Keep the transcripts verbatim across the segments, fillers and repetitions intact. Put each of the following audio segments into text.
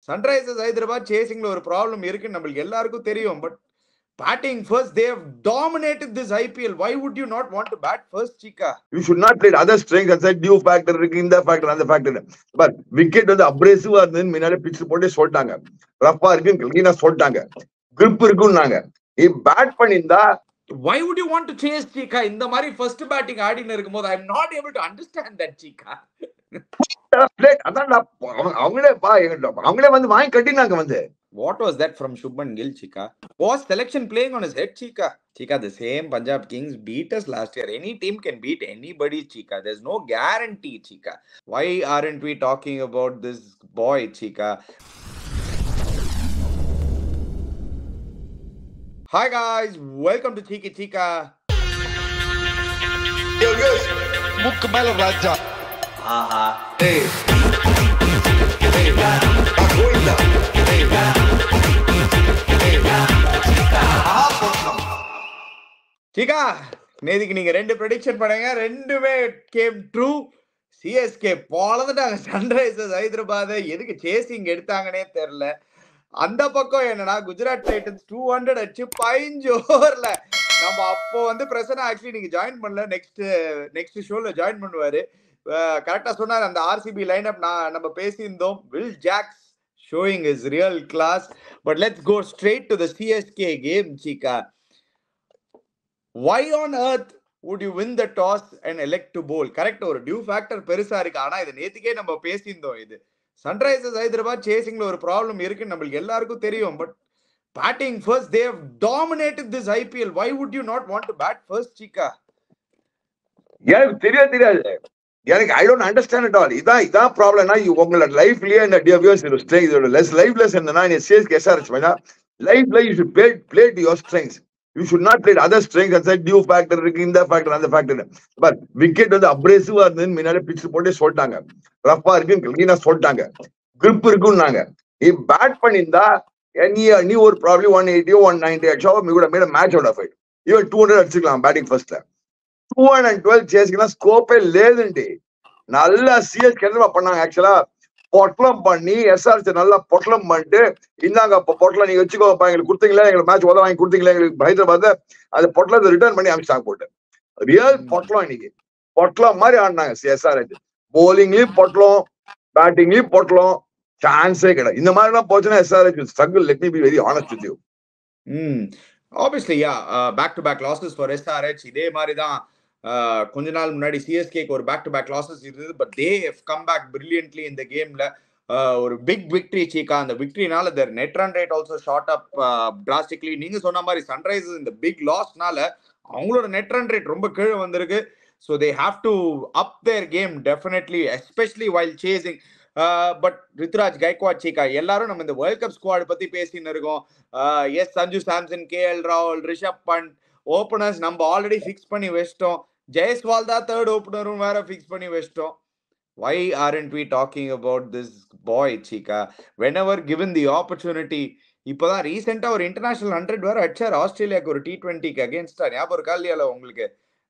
Sunrisers Hyderabad chasing ஒரு problem இருக்கு நம்மளுக்கு எல்லாருக்கும் தெரியும். But batting first, they have dominated this I P L. Why would you not want to bat first, Chika? You should not play other strengths and say due factor இருக்கு, இந்த factor அந்த factor. But wicket வந்து அப்ரேசிவா இருந்தது, முன்னாடி pitch போட்டு சொல்லிட்டாங்க. Rafah இருக்கு, கிளீனா சொல்லிட்டாங்க. grip இருக்குன்னாங்க. இ பேட் பண்ணிருந்தா why would you want to chase, Chika? இந்த மாதிரி first batting ஆடின இருக்கும்போது I am not able to understand that, Chika. அவங்களே அவங்களே வந்து வாங்கி கட்டினாங்க வந்து. What was that from Shubman Gill, Chika? Was selection playing on his head, Chika? Chika, the same Punjab Kings beat us last year. Any team can beat anybody, Chika. There's no guarantee, Chika. Why aren't we talking about this boy, Chika? Hi guys, welcome to Chiki Chika. Yo, yo, Mukmel Raja. Aha. Hey. Hey. Agoida. Hey. Chika, நேதிக்கு நீங்க ரெண்டு prediction பண்ணுங்க, ரெண்டுமே came true. CSK போலதுட்டாங்க Sunrisers Hyderabad. எதுக்கு chasing எடுத்தாங்கன்னே தெரியல. அந்த பக்கம் என்னன்னா குஜராத் டைட்டன்ஸ் டூ ஹண்ட்ரட் அடிச்சு பதினஞ்சு ஓவர்ல நம்ம அப்போ வந்து பிரசன்னா ஆக்சுவலி நீங்க ஜாயின் பண்ணல, நெக்ஸ்ட் நெக்ஸ்ட் ஷோல ஜாயின் பண்ணுவாரு. கரெக்டா சொன்னார். அந்த ஆர்சிபி லைன் அப் நான் நம்ம பேசியிருந்தோம். Will Jacks showing his real class. But let's go straight to the C S K game, Chika. Why on earth would you win the toss and elect to bowl? Correct, ஒரு dew factor பெருசா இருக்கு. ஆனா இது நேத்துக்கே நம்ம பேசியிருந்தோம். இது Sunrisers Hyderabad சேசிங்ல ஒரு problem இருக்கு நம்மளுக்கு எல்லாருக்கும் தெரியும். But batting first, they have dominated this I P L. Why would you not want to bat first, Chika? எனக்கு தெரியாது தெரியாது எனக்கு I don't understand at all. இதான் இதான் ப்ராப்ளம்னா உங்களோட லைஃப்லயே இந்த டிவியர்ஸ் இதோட லெஸ் லைஃப்லெஸ் என்னன்னா சிஎஸ்கே எஸ்ஆர்எச் பண்ணா லைஃப்ல you should play play to your strengths. You should not play other strengths and say dew factor இருக்கு, இந்த ஃபேக்டர் அந்த ஃபேக்டர். பட் விக்கெட் வந்து அப்ரேசிவா இருந்தது, முன்னாடி பிட்ச் போட்டு சொல்லிட்டாங்க. ரஃபா இருக்கு, கிளீனா சொல்லிட்டாங்க. grip இருக்குன்னாங்க. இ பேட் பண்ணிருந்தா நீ நீ ஒரு ப்ராப்ளம் ஒன் எயிட்டியோ ஒன் நைன்டி அடிச்சோ மீ கூட made match out of it. Even two hundred அடிச்சுக்கலாம் பேட்டிங் ஃபர்ஸ்ட்ல. டூ ஹண்ட்ரட் டுவெல் சேஸ்க்குலாம் ஸ்கோப்பே లేదండి. நல்லா சிஎஸ்கே என்ன பண்ணாங்க, ஆக்சுவலா பொட்டலம் பண்ணி எஸ்ஆர்சி நல்லா பொட்டலம் பண்ணிட்டு இந்தாங்க பொட்டலம் நீங்க வச்சுக்கோப்பா, எங்களுக்கு கொடுத்தீங்களா, எங்களுக்கு மேட்ச் உதவ வாங்கி கொடுத்தீங்களா எங்களுக்கு ஹைதராபாத், அது பொட்டலத்தை ரிட்டர்ன் பண்ணி அமிச்சாங்க போட்டு. ரியல் பொட்டலம் இன்னைக்கு பொட்டலம் மாதிரி ஆடினாங்க எஸ்ஆர்எச். போலிங்லயும் பொட்டலம், பேட்டிங்லயும் பொட்டலம், சான்ஸே கிடையாது. இந்த மாதிரி எல்லாம் போச்சுன்னா SRH struggle. Let me be very honest with you. Hmm obviously yeah, back to back losses for SRH. இதே மாதிரி தான் கொஞ்ச நாள் முன்னாடி சிஎஸ்கேக்கு ஒரு பேக் டு பேக் லாசஸ் இருந்தது. But they have come back brilliantly இந்த கேம்ல. ஒரு பிக் விக்டரி, சீக்கா. அந்த விக்டரினால their net run rate also shot up drastically. நீங்க சொன்ன மாதிரி சன்ரைசர்ஸ் இந்த பிக் லாஸ்னால அவங்களோட நெட் ரன் ரேட் ரொம்ப கீழே வந்திருக்கு. So they have to up their game definitely, especially while chasing. But Ruturaj Gaikwad, Cheeka, எல்லாரும் நம்ம இந்த வேர்ல்ட் கப் ஸ்குவாட் பத்தி பேசின்னு இருக்கோம். Yes Sanju Samson, K L ராகுல், ரிஷப் பண்ட் ஓப்பனர்ஸ் நம்ம ஆல்ரெடி ஃபிக்ஸ் பண்ணி வச்சிட்டோம். ஜெயஸ்வால் தான் தேர்ட் ஓப்பனரும் வேற ஃபிக்ஸ் பண்ணி வச்சிட்டோம். Why aren't we talking about this boy, Chika? Whenever given the opportunity. இப்போதான் ரீசெண்டா ஒரு இன்டர்நேஷனல் ஹண்ட்ரட் வேற அடிச்சார் ஆஸ்திரேலியாவுக்கு ஒரு டி டுவெண்ட்டிக்கு அகேன்ஸ்டா. ஞாபகம் இருக்கா இல்லையா உங்களுக்கு?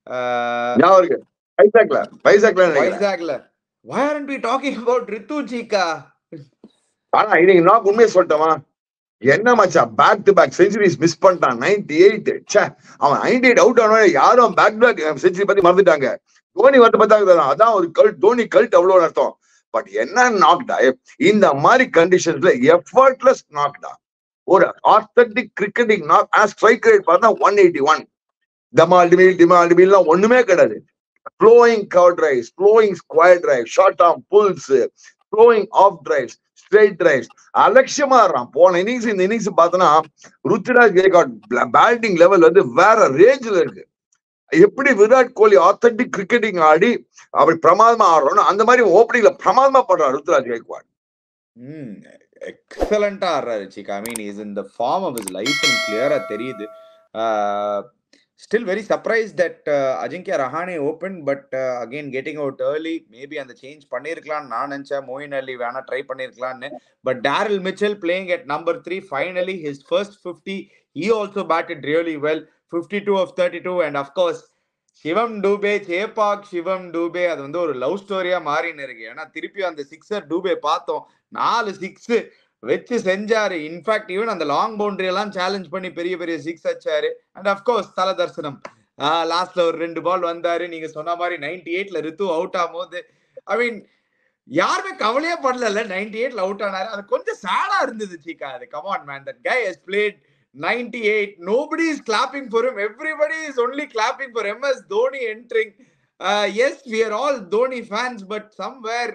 வைசாக்ல. Why aren't we talking about Ritu, Chika? ஆனா இன்னைக்கு நான் உண்மையை சொல்லிட்டோமா, என்ன மச்சா back to back centuries miss பண்ணிட்டான். நைன்டி எயிட் சே அவன் நைன்டி எயிட் அவுட் ஆன யாரும் பேக் டு பேக் செஞ்சுரி பத்தி மறந்துட்டாங்க. தோனி வந்து பார்த்தாங்க, அதான் ஒரு கல்ட், தோனி கல்ட் அவ்வளவு அர்த்தம். பட் என்ன நாக்டா இந்த மாதிரி கண்டிஷன்ஸ்ல எஃபர்ட்லெஸ் நாக்டா, ஒரு ஆத்தென்டிக் கிரிக்கெட்டிங் நாக். ஆனா ஸ்ட்ரைக் ரேட் பார்த்தா ஒன் எயிட்டி ஒன். டமால் டிமில் டிமால் டிமில்லாம் ஒண்ணுமே கிடையாது. Flowing cover drives, flowing square drive, short arm pulls, flowing off drives, straight drives, அலட்சியமா இருறான். போன இன்னிங்ஸ் இந்த இன்னிங்ஸ் பார்த்தோன்னா ருத்துராஜ் கைக்வாட் பேட்டிங் லெவல் வந்து வேற ரேஞ்சில் இருக்கு. எப்படி விராட் கோலி ஆத்தென்டிக் கிரிக்கெட்டிங் ஆடி அப்படி பிரமாதமா ஆடுறோம், அந்த மாதிரி ஓப்பனிங்ல பிரமாதமா பண்றாரு ருத்துராஜ் கைக்வாட். ம் எக்ஸலண்டா ஆடுறாரு, Cheeka. I mean is in the form of his life and கிளியரா தெரியுது. Still very surprised that uh, Ajinkya Rahane opened, but uh, again getting out early. Maybe and the change பண்ணிருக்கலாம் நான் நினைச்சேன். மோயின் அலி வேணா try பண்ணிருக்கலாம்னு. But Daryl Mitchell playing at number three, finally his first fifty. He also batted really well. fifty-two of thirty-two, and of course Shivam Dube, Chepauk Shivam Dube, அது வந்து ஒரு love ஸ்டோரியா மாறின்னு இருக்கு. ஏன்னா திருப்பி அந்த சிக்ஸர் டூபே பார்த்தோம், நாலு சிக்ஸ் வச்சு செஞ்சாரு. இன்ஃபேக்ட் ஈவன் அந்த லாங் பவுண்டரி எல்லாம் சேலஞ்ச் பண்ணி பெரிய பெரிய சிக்ஸ் அடிச்சாரு. அண்ட் அப்கோர்ஸ் தல தரிசனம் லாஸ்ட்ல ஒரு ரெண்டு பால் வந்தாரு. நீங்க சொன்ன மாதிரி நைன்டி எயிட்ல ரித்து அவுட் ஆகும்போது ஐ மீன் யாருமே கவலையே படல. நைன்டி எயிட்ல அவுட் ஆனாரு. அது கொஞ்சம் சேடா இருந்தது சீக்கா. அது come on man, that guy has played ninety-eight. Nobody is clapping for him. Everybody is only clapping for M S Dhoni entering. Uh, yes, we are all Dhoni fans, but somewhere,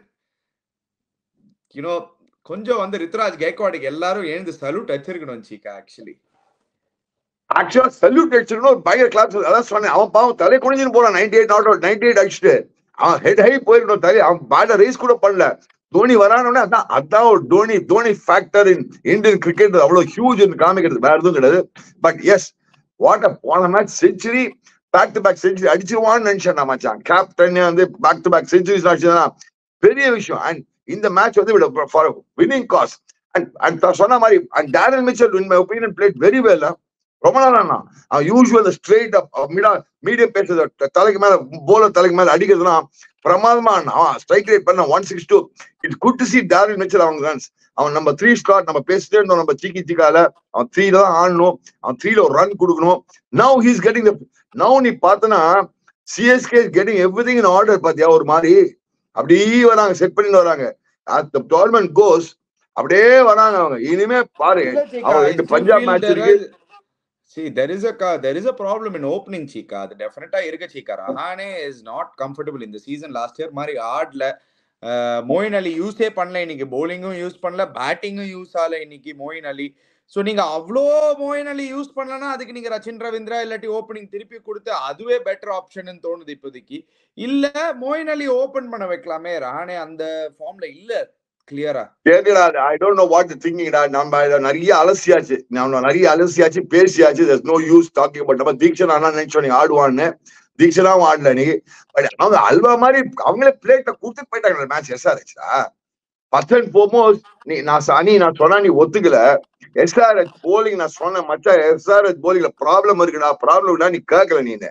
you know, கொஞ்சம் வந்து ரித்துராஜ் கைக்வாடுக்கு எல்லாரும் எழுந்து salute அடிச்சிருக்கணும் Cheeka. Actually ஆக்சுவலா salute அடிச்சிருக்கணும். ஒரு பயங்கர கிளாஸ். அதான் சொன்னேன், அவன் பாவம் தலை குனிஞ்சுன்னு போறான். Ninety eight not out, ninety eight அடிச்சுட்டு அவன் ஹெட் ஹை போயிருக்கணும். தலை அவன் பேட்டை ரேஸ் கூட பண்ணல. தோனி வரானோடனே அதான் அதான் ஒரு Dhoni Dhoni factor in Indian cricket அவ்வளவு ஹியூஜ் காமிக்கிறது, வேற எதுவும் கிடையாது. பட் எஸ், வாட் அ போன match century, back to back century அடிச்சிருவான்னு நினைச்சேன் நான் மச்சான். கேப்டன் வந்து பேக் டு பேக் செஞ்சுரிஸ் அடிச்சதுன்னா பெரிய விஷயம். அண்ட் இந்த மேட்ச் வந்து for winning cause. And and சொன்ன மாதிரி and Daryl Mitchell in my opinion played very well. ரொம்ப நாளா யூஸ்வல் ஸ்ட்ரெயிட் மீடியம் பேசுறது தலைக்கு மேல போலர் தலைக்கு மேல அடிக்கிறதுனா பிரமாதமா ஸ்ட்ரைக் ரேட் பண்ண one six two. It's good to see Daryl Mitchell அவங்க ரன்ஸ். அவன் நம்ம த்ரீ ஸ்லாட் நம்ம பேசிட்டே இருந்தோம், நம்ம சீக்கி சீக்கால அவன் த்ரீல தான் ஆடணும், அவன் த்ரீல ஒரு ரன் கொடுக்கணும். Now he's getting the now நீ பார்த்தனா CSK is getting everything in order. பாத்தியா ஒரு மாதிரி அப்படியே வராங்க, செட் பண்ணிட்டு வராங்க. த டோர்னமெண்ட் கோஸ் அப்படியே வராங்க அவங்க. இனிமே பாரு அவங்க ரெண்டு பஞ்சாப் மேட்ச் இருக்கு. See, there is a there is a problem in opening Chika. அது டெஃபினட்டா இருக்கு Chika. Rahane is not comfortable in the season. Last year மாதிரி ஆடல. மோயின் அலி யூஸே பண்ணல இன்னைக்கு. பவுலிங்கும் யூஸ் பண்ணல, பேட்டிங்கும் யூஸ் ஆகல இன்னைக்கு மோயின் அலி. ஸோ நீங்க அவ்வளோ மோயின் அலி யூஸ் பண்ணலன்னா அதுக்கு நீங்க ரச்சின் ரவீந்திரா இல்லாட்டி ஓப்பனிங் திருப்பி கொடுத்து அதுவே பெட்டர் ஆப்ஷன் தோணுது இப்போதைக்கு. இல்ல மோயின் அலி ஓபன் பண்ண வைக்கலாமே. ரஹானே அந்த ஃபார்ம்ல இல்ல கிளியரா. I don't know what the thinking. நம்ம நிறைய அலசியாச்சு, நம்ம நிறைய அலசியாச்சு பேசியாச்சு. there's no use talking about. நம்ம தீக்ஷன் ஆனா நினைச்சோம் நீ ஆடுவான்னு. தீக்ஷனாவும் ஆடல நீ. பட் அவங்க அல்வா மாதிரி அவங்களே பிளேட்டை கொடுத்துட்டு போயிட்டாங்க மேட்ச். எஸ்ஆர்ஹெச்டா ஃபர்ஸ்ட் அண்ட் ஃபோர்மோஸ்ட் நீ நான் அனி நான் சொன்னா நீ ஒத்துக்கல. எஸ்ஆர்ஹெச் போலிங் நான் சொன்ன மச்சா எஸ்ஆர்ஹெச் போலிங்ல ப்ராப்ளம் இருக்குடா, ப்ராப்ளம் இல்ல நீ கேட்கல. நீ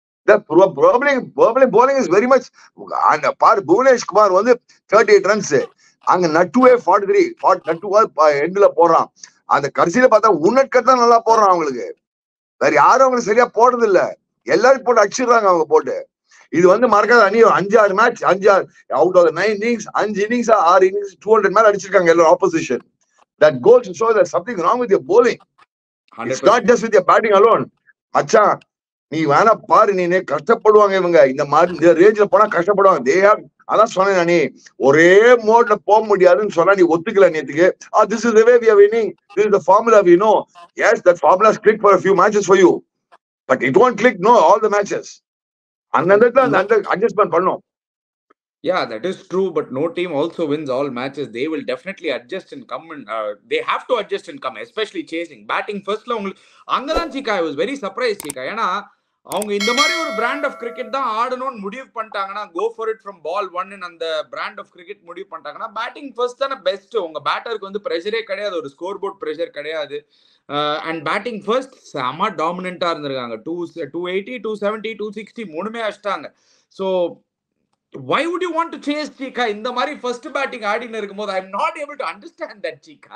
போலிங் இஸ் வெரி மச். அந்த பாரு புவனேஷ் குமார் வந்து தேர்ட்டி எயிட் ரன்ஸ், அங்க நட்டுவே ஃபார்ட்டி த்ரீ நட்டுவா எண்ட்ல போடுறான். அந்த கடைசியில பார்த்தா உன்னட்கட் தான் நல்லா போடுறான். அவங்களுக்கு வேற யாரும் அவங்களுக்கு சரியா போடுறது இல்ல. எல்லாரும் போட்டு அடிச்சிடுறாங்க அவங்க போட்டு. இது வந்து மறக்காத அணி அஞ்சு ஆறு மேட்ச் அஞ்சு ஆறு அவுட் ஆஃப் நைன் இன்னிங்ஸ் அஞ்சு இன்னிங்ஸ் ஆறு இன்னிங்ஸ் டூ ஹண்ட்ரட் மேல அடிச்சிருக்காங்க எல்லாரும் opposition. That goes to show that something wrong with your bowling. It's not just with your batting alone. மச்சான் நீ வேணா பாரு, நீ கஷ்டப்படுவாங்க இவங்க இந்த மாதிரி இந்த ரேஞ்சில போனா கஷ்டப்படுவாங்க. தே ஹேவ் அதான் சொன்னேன் நீ ஒரே மோட்ல போக முடியாதுன்னு சொன்னா நீ ஒத்துக்கல நேத்துக்கு. ah this is the way we are winning, this is the formula we know. Yes, that formula has clicked for a few matches for you, but it won't click no all the matches. Another அந்த adjustment பண்ணனும். Yeah, that is true, but no team also wins all matches. They will definitely adjust and come and uh, they have to adjust and come, especially chasing batting first la உங்களுக்கு அங்கதான் Chika. I was very surprised Chika. ஏனா அவங்க இந்த மாதிரி ஒரு brand of cricket தான் ஆடணும்னு முடிவு பண்ணிட்டாங்கன்னா go for it from ball one அந்த பிராண்ட் ஆஃப் கிரிக்கெட் முடிவு பண்ணிட்டாங்கன்னா பேட்டிங் ஃபர்ஸ்ட் தானே பெஸ்ட். உங்க பேட்டருக்கு வந்து ப்ரெஷரே கிடையாது, ஒரு ஸ்கோர் போர்ட் ப்ரெஷர் கிடையாது. அண்ட் பேட்டிங் ஃபர்ஸ்ட் செம டாமினண்டா இருந்திருக்காங்க. Two two eighty two seventy two sixty மூணுமே அடிச்சிட்டாங்க. So why would you want to chase Chika? இந்த மாதிரி ஃபர்ஸ்ட் பேட்டிங் ஆடின்னு இருக்கும்போது I am not able to understand that Chika.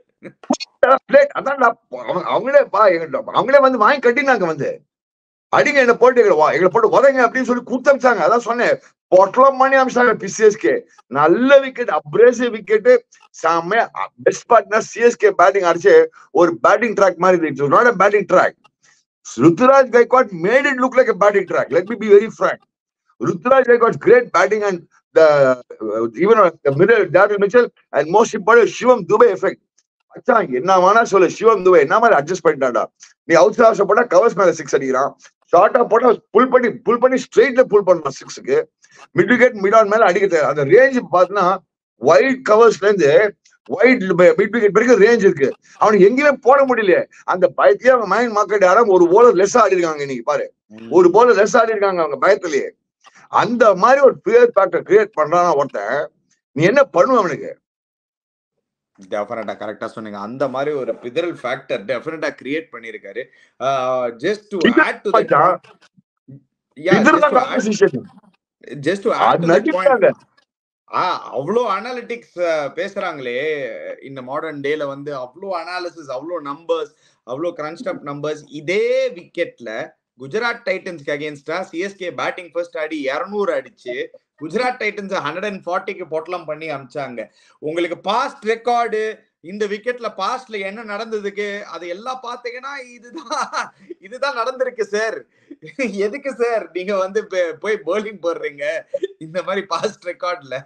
அதான் அவங்களே அவங்களே வந்து வாங்கி கட்டினாங்க வந்து அடிங்க என்ன போட்டு எங்களை போட்டு உதங்க அப்படின்னு சொல்லி கொடுத்தாங்க. அதான் சொன்னேன் பொட்டலம் பண்ணி அமிச்சாங்க சிஎஸ்கே. நல்ல விக்கெட், அப்ரேசிவ் விக்கெட், செம்ம பெஸ்ட் பார்ட்னர் சிஎஸ்கே பேட்டிங் அடிச்சு ஒரு பேட்டிங் ட்ராக் மாதிரி இருந்துச்சு. Not a batting track. Ruturaj Gaikwad made it look like a batting track. Let me be very frank. Ruturaj Gaikwad's great batting and the uh, even uh, the middle Daryl Mitchell and most important Shivam Dube effect. அச்சா என்ன வேணா சொல்லு, சிவம் துபே என்ன மாதிரி adjust பண்ணிட்டாடா. நீ out house போட்டா covers மேல சிக்ஸ் அடிக்கிறான், ஷார்ட்டா போட்டா புல் பண்ணி புல் பண்ணி ஸ்ட்ரெயிட்ல புல் பண்ணலாம் சிக்ஸுக்கு. மிட் விக்கெட் மிட் ஆன் மேல அடிக்க அந்த ரேஞ்ச் பாத்தீங்கன்னா வைட் கவர்ஸ்ல இருந்து வைட் மிட் விக்கெட் வரைக்கும் ரேஞ்ச் இருக்கு. அவனுக்கு எங்கேயுமே போட முடியல. அந்த பயத்திலேயே அவங்க மைண்ட் மார்க்கெட் யாரும் ஒரு போலர் லெஸ் ஆடி இருக்காங்க. இன்னைக்கு பாரு ஒரு போலர் லெஸ் ஆடி இருக்காங்க அவங்க பயத்திலேயே. அந்த மாதிரி ஒரு பிளேயர் ஃபேக்டர் கிரியேட் பண்றானா ஒருத்தன், நீ என்ன பண்ணுவ அவனுக்கு? டெஃபினட்டா கரெக்டா சொன்னீங்க. அந்த மாதிரி ஒரு பிதரல் ஃபேக்டர் டெஃபினட்டா கிரியேட் பண்ணிருக்காரு. Just to add to that yeah just to add to that point ah அவ்வளோ அனாலிட்டிக்ஸ் பேசுறாங்களே இந்த மாடர்ன் டேல வந்து அவ்வளோ அனாலிசிஸ், அவ்வளோ நம்பர்ஸ், அவ்வளோ கிரன்ச்ட் அப் நம்பர்ஸ். இதே விக்கெட்ல குஜராத் டைட்டன்ஸ்க்கு அகேன்ஸ்டா சிஎஸ்கே பேட்டிங் ஃபர்ஸ்ட் ஆடி இருநூறு அடிச்சு குஜராத் டைட்டன்ஸ் ஹண்ட்ரட் அண்ட் ஃபார்ட்டிக்கு பொட்டலம் பண்ணி அமிச்சாங்க. உங்களுக்கு பாஸ்ட் ரெக்கார்டு இந்த விக்கெட்ல பாஸ்ட்ல என்ன நடந்ததுக்கு அது எல்லாம் பாத்தீங்கன்னா இதுதான் இதுதான் நடந்திருக்கு சார். எதுக்கு சார் நீங்க வந்து போய் பவுலிங் போடுறீங்க இந்த மாதிரி பாஸ்ட் ரெக்கார்ட்ல?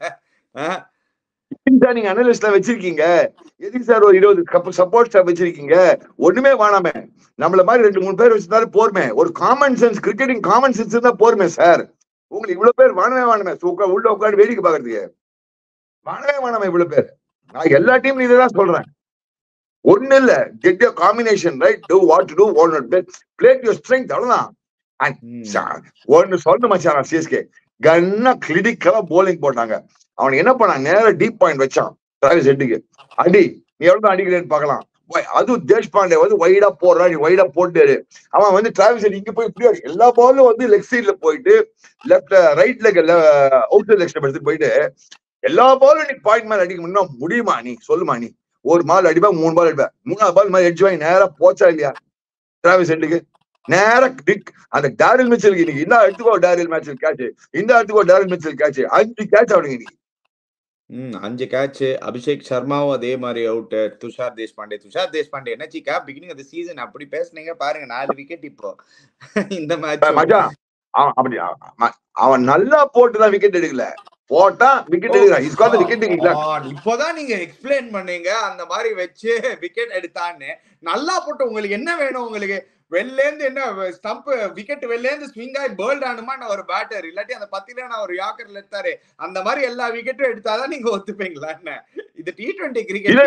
நீங்க அனலிஸ்ட்ல வச்சிருக்கீங்க, எதுக்கு சார் ஒரு இருபது கப் சப்போர்ட் ஸ்டாஃப் வச்சிருக்கீங்க? ஒண்ணுமே வேணாமே, நம்மள மாதிரி ரெண்டு மூணு பேர் வச்சிருந்தாலும் போருமே. ஒரு common sense, cricketing common sense இருந்தா போருமே சார். உங்களுக்கு இவ்வளவு பேர் வானவே வானமே உள்ள உட்காந்து வேடிக்கை பாக்குறதுக்கு வானவே வானமே இவ்வளவு பேர். நான் எல்லா டீம் இதுதான் சொல்றேன். ஒண்ணு இல்ல, get your combination right, to what to do, what not to, play to your strength, அவ்வளவுதான். ஒன்னு சொல்லணும் மச்சான், சிஎஸ்கே கன்னா கிரிட்டிக்கலா போலிங் போட்டாங்க. அவன் என்ன பண்ணான், நேரம் டீப் பாயிண்ட் வச்சான் டிராவிஸ் ஹெட்டுக்கு. அடி, நீ எவ்வளவு அடிக்கிறேன்னு பாக்கலாம். அதுவும் தேஷ்பாண்டே வந்து வைடா போடுறா, நீ வைடா போட்டாரு. அவன் வந்து டிராவிஸ் ஹெட் இங்க போய் இப்படி எல்லா பாலும் வந்து லெக் சைட்ல போயிட்டு left right leg out leg step எடுத்து போயிட்டு எல்லா பாலும் நீ பாயிண்ட் மேல அடிக்க முன்னா முடியுமா? நீ சொல்லுமா, நீ ஒரு பால் அடிப்பா, மூணு பால் அடிப்பா, மூணாவது பால் மாதிரி அடிச்சு வாங்கி நேரா போச்சா இல்லையா டிராவிஸ் ஹெட்டுக்கு? நேர அந்த டேரில் மிச்சலுக்கு இன்னைக்கு இந்த எடுத்துக்கோ டேரில் மேட்சல் கேட்ச், இந்த எடுத்துக்கோ டேரில் மிச்சல் கேட்ச், அஞ்சு கேட்ச் அவனுங்க இன்னைக்கு. ம் அஞ்சு கேட்ச். அபிஷேக் சர்மாவும் அதே மாதிரி அவுட். துஷார் தேஷ்பாண்டே துஷார் தேஷ்பாண்டே என்ன Cheeka beginning of the season அப்படி பேசுனீங்க பாருங்க, நாலு விக்கெட் இப்போ இந்த மேட்ச். மச்சான் அப்படி அவன் நல்லா போட்டுதான் விக்கெட் எடுக்கல, போட்டா விக்கெட் எடுக்கிறான். இஸ் காட் தி விக்கெட் எடுக்கல. இப்போதான் நீங்க எக்ஸ்பிளைன் பண்ணீங்க அந்த மாதிரி வச்சு விக்கெட் எடுத்தான்னு. நல்லா போட்டு உங்களுக்கு என்ன வேணும்? உங்களுக்கு வெளில இருந்து என்ன ஸ்டம்ப் விக்கெட் வெளில இருந்து ஸ்விங் ஆகி பேர்ல்ட் ஆனுமா நான் ஒரு பேட்டர், இல்லாட்டி அந்த பத்தில நான் ஒரு யாக்கர்ல எடுத்தாரு அந்த மாதிரி எல்லா விக்கெட்டும் எடுத்தாதான் நீங்க ஒத்துப்பீங்களா என்ன? இது T twenty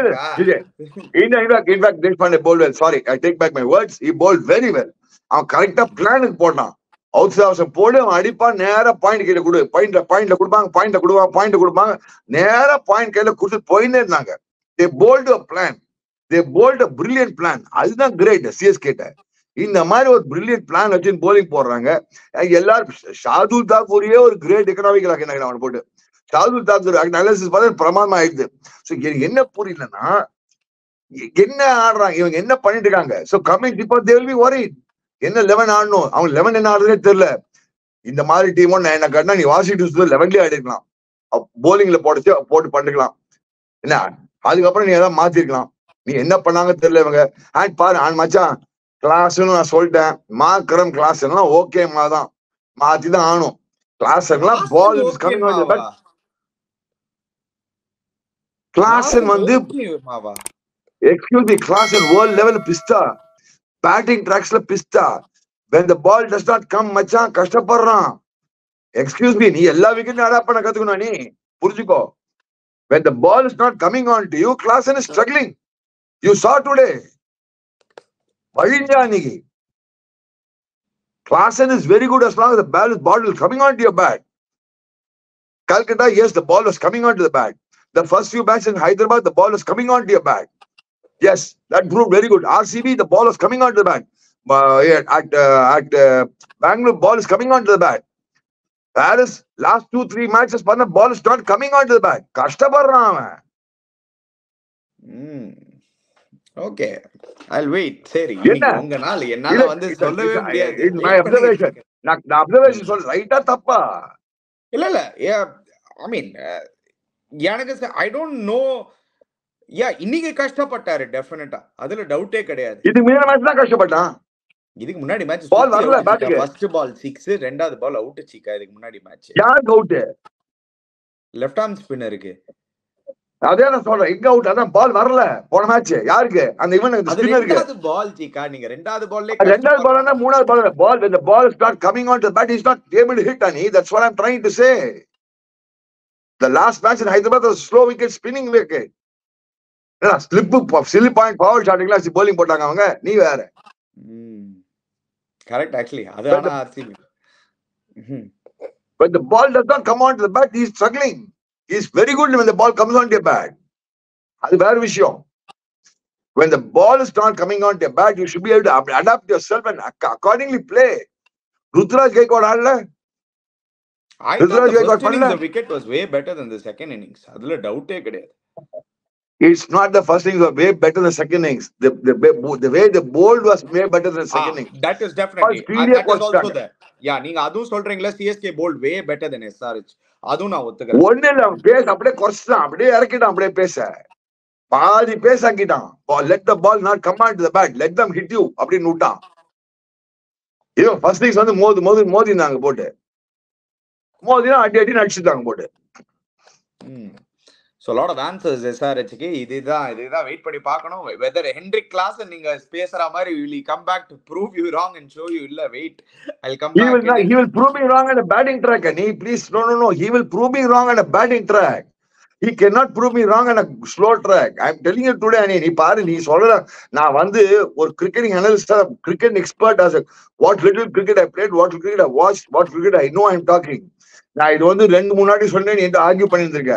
cricket. Sorry, I take back my words. He bowled very well. அவன் கரெக்டா பிளானுக்கு போட்டான். அவுட் அவசரம் போடு, அவன் அடிப்பான், நேரா பாயிண்ட் கையில கொடு, பாயிண்ட் பாயிண்ட்ல கொடுப்பாங்க, பாயிண்ட்ல கொடுப்பாங்க, பாயிண்ட் கொடுப்பாங்க, நேரா பாயிண்ட் கையில கொடுத்து போயிட்டே இருந்தாங்க. they bowled a plan, they bowled a brilliant plan. அதுதான் கிரேட் சிஎஸ்கே. இந்த மாதிரி ஒரு பிரில்லியன்ட் பிளான் வச்சு போலிங் போடுறாங்க எல்லாரும். ஷாதுல் தாக்கூரியே ஒரு கிரேட் எக்கனாமிக்கல் ஆக்கினாங்க அவனை போட்டு. ஷாதுல் தாக்கூர் அனாலிசிஸ் பார்த்தா பிரமாதமா ஆயிடுது. சோ என்ன புரியலன்னா என்ன ஆடுறாங்க இவங்க, என்ன பண்ணிட்டு இருக்காங்க. சோ கமிங் இப்போ they will be worried. என்ன லெவன் ஆடணும், அவங்க லெவன் என்ன ஆடுறதே தெரியல. இந்த மாதிரி டீமோ நான் என்ன கட்டினா நீ வாஷிங்டன் லெவன்லயே ஆடிருக்கலாம், போலிங்ல போட்டு போட்டு பண்ணிக்கலாம் என்ன. அதுக்கப்புறம் நீ ஏதாவது மாத்திருக்கலாம். நீ என்ன பண்ணாங்க தெரியல இவங்க. அண்ட் பாரு அண்ட் மச்சான் கிளாஸ்ன்னு நான் சொல்லிட்டேன், மார்க்கரம் கிளாஸ் எல்லாம் ஓகே தான் மாத்திதான் ஆனும். கிளாஸ் எல்லாம் பால் கிளாஸ் வந்து excuse me, class world level பிஸ்தா, பேட்டிங் ட்ராக்ஸ்ல பிஸ்தா. when the ball does not come மச்சான் கஷ்டப்படுறான். எக்ஸ்கியூஸ் மீ, நீ எல்லா விக்கெட்டும் அடாப்ட் பண்ண கத்துக்கணும். நீ புரிஞ்சுக்கோ, when the ball is not coming on to you, Klaasen is struggling. You saw today. Vajinjani. Klaasen is very good as long as the ball is ball is coming onto your bat. Calcutta, yes, the ball was coming onto the bat. The first few bats in Hyderabad, the ball was coming onto your bat. Yes, that proved very good. R C B, the ball was coming onto the bat. Uh, yeah, at uh, at uh, Bangalore, ball is coming onto the bat. Paris, last two three matches, the ball is not coming onto the bat. Kashtaparram. Hmm. Okay, I'll wait. சரி, உங்க நாள் என்னால வந்து சொல்லவே முடியாது. My observation. நான் observation சொல்ல ரைட்டா தப்பா? இல்ல இல்ல, I mean எனக்கு I don't know. யா இன்னைக்கு கஷ்டப்பட்டாரு டெஃபினட்டா, அதுல டவுட்டே கிடையாது. இதுக்கு முன்னாடி மேட்ச் தான் கஷ்டப்பட்டான். இதுக்கு முன்னாடி மேட்ச் பால் வரல பேட்டுக்கு. ஃபர்ஸ்ட் பால் சிக்ஸ், ரெண்டாவது பால் அவுட் சீக்கா. இதுக்கு முன்னாடி மேட்ச் யாருக்கு அவுட்? Left arm ஸ்பின்னருக்கு. அதே நான் சொல்றேன், எங்க அவுட்? அதான் பால் வரல போன மேட்ச். யாருக்கு? அந்த இவன் ஸ்பின்னருக்கு. ரெண்டாவது பால் சீக்கா, நீங்க ரெண்டாவது பால்ல ரெண்டாவது பால்னா மூணாவது ball ball when the ball is not coming on to the bat, he is not able to hit any. That's what I'm trying to say. The last match in Hyderabad was slow wicket spinning wicket. ஏன்னா slip silly point power ஷாட்டிங்ல bowling போட்டாங்க அவங்க. நீ வேற. Correct actually. அது ஆனா RCB. But the ball does not come on to the bat, he is struggling. He is very good when the ball comes on to your bat. அது வேற விஷயம். When the ball is not coming on to your bat, you should be able to adapt yourself and accordingly play. Ruturaj Gaikwad ஆடல, I thought Ruturaj the Gaikwad first innings பண்ணல. the wicket was way better than the second innings. அதுல டவுட்டே கிடையாது. It's not the first innings were way better than the second innings. The the the way the bowled was way better than the Ah, second innings. that is definitely. First Uh, field that is also குறைச்சிட்டாங்க. there. Yeah, நீங்க அதுவும் சொல்றீங்களா C S K bowled way better than S R H. அதுவும் நான் ஒத்துக்கிறேன். ஒண்ணு இல்ல அவன் பேச அப்படியே குறைச்சிட்டான், அப்படியே இறக்கிட்டான், அப்படியே பேச பாதி பேச ஆக்கிட்டான். Let the ball not come on to the bat, let them hit you அப்படின்னு விட்டான். இதோ ஃபர்ஸ்ட் இன்னிங்ஸ் வந்து மோதி மோதி மோதி இருந்தாங்க போட்டு, மோதினா அடி அடி அடிச்சுட்டாங்க போட்டு. So a lot of answers S R H க்கு. இதுதான் இதுதான் வெயிட் பண்ணி பார்க்கணும். Whether Hendrik Klaasen நீங்க பேசுற மாதிரி will he come back to prove you wrong and show you இல்ல wait I'll come He back. will not, he will prove me wrong on a batting track. And he please no no no he will prove me wrong on a batting track. He cannot prove me wrong on a slow track. I'm telling you today. நீ பாரு, நீ சொல்ற நான் வந்து ஒரு cricketing அனலிஸ்டா, cricket expert, as a what little cricket I played, what cricket I watched, what cricket I know I'm talking. நான் இது வந்து ரெண்டு முன்னாடி சொன்னேன், நீ என்கிட்ட ஆர்கியூ பண்ணிருக்க.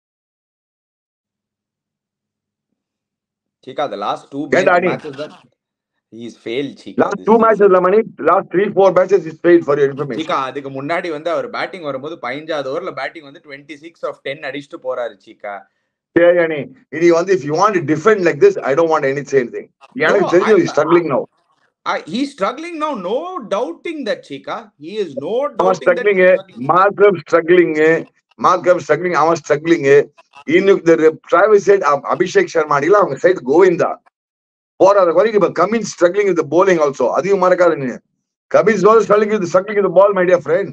Chika, the last two Get matches that he's failed, Chika. Last two matches la mani, last three four matches he's failed for your information. Chika, அதுக்கு முன்னாடி வந்து அவர் பேட்டிங் வரும்போது பதினைஞ்சாவது ஓவர்ல பேட்டிங் வந்து twenty-six of ten அடிச்சிட்டு போறாரு Chika. சரி அனி, இனி வந்து if you want to defend like this, I don't want any say anything. எனக்கு தெரிஞ்சு he's struggling now. I, he's struggling now, no doubting that Chika. He is no doubting struggling. that Markram struggling, Markram struggling, I was struggling. இன்னும் the Travis said Abhishek Sharma அடில அவங்க side Govinda போறாத வரைக்கும். இப்ப Cummins struggling with the bowling also. அதையும் மறக்காதீங்க. Cummins also struggling with the struggling with the ball, my dear friend.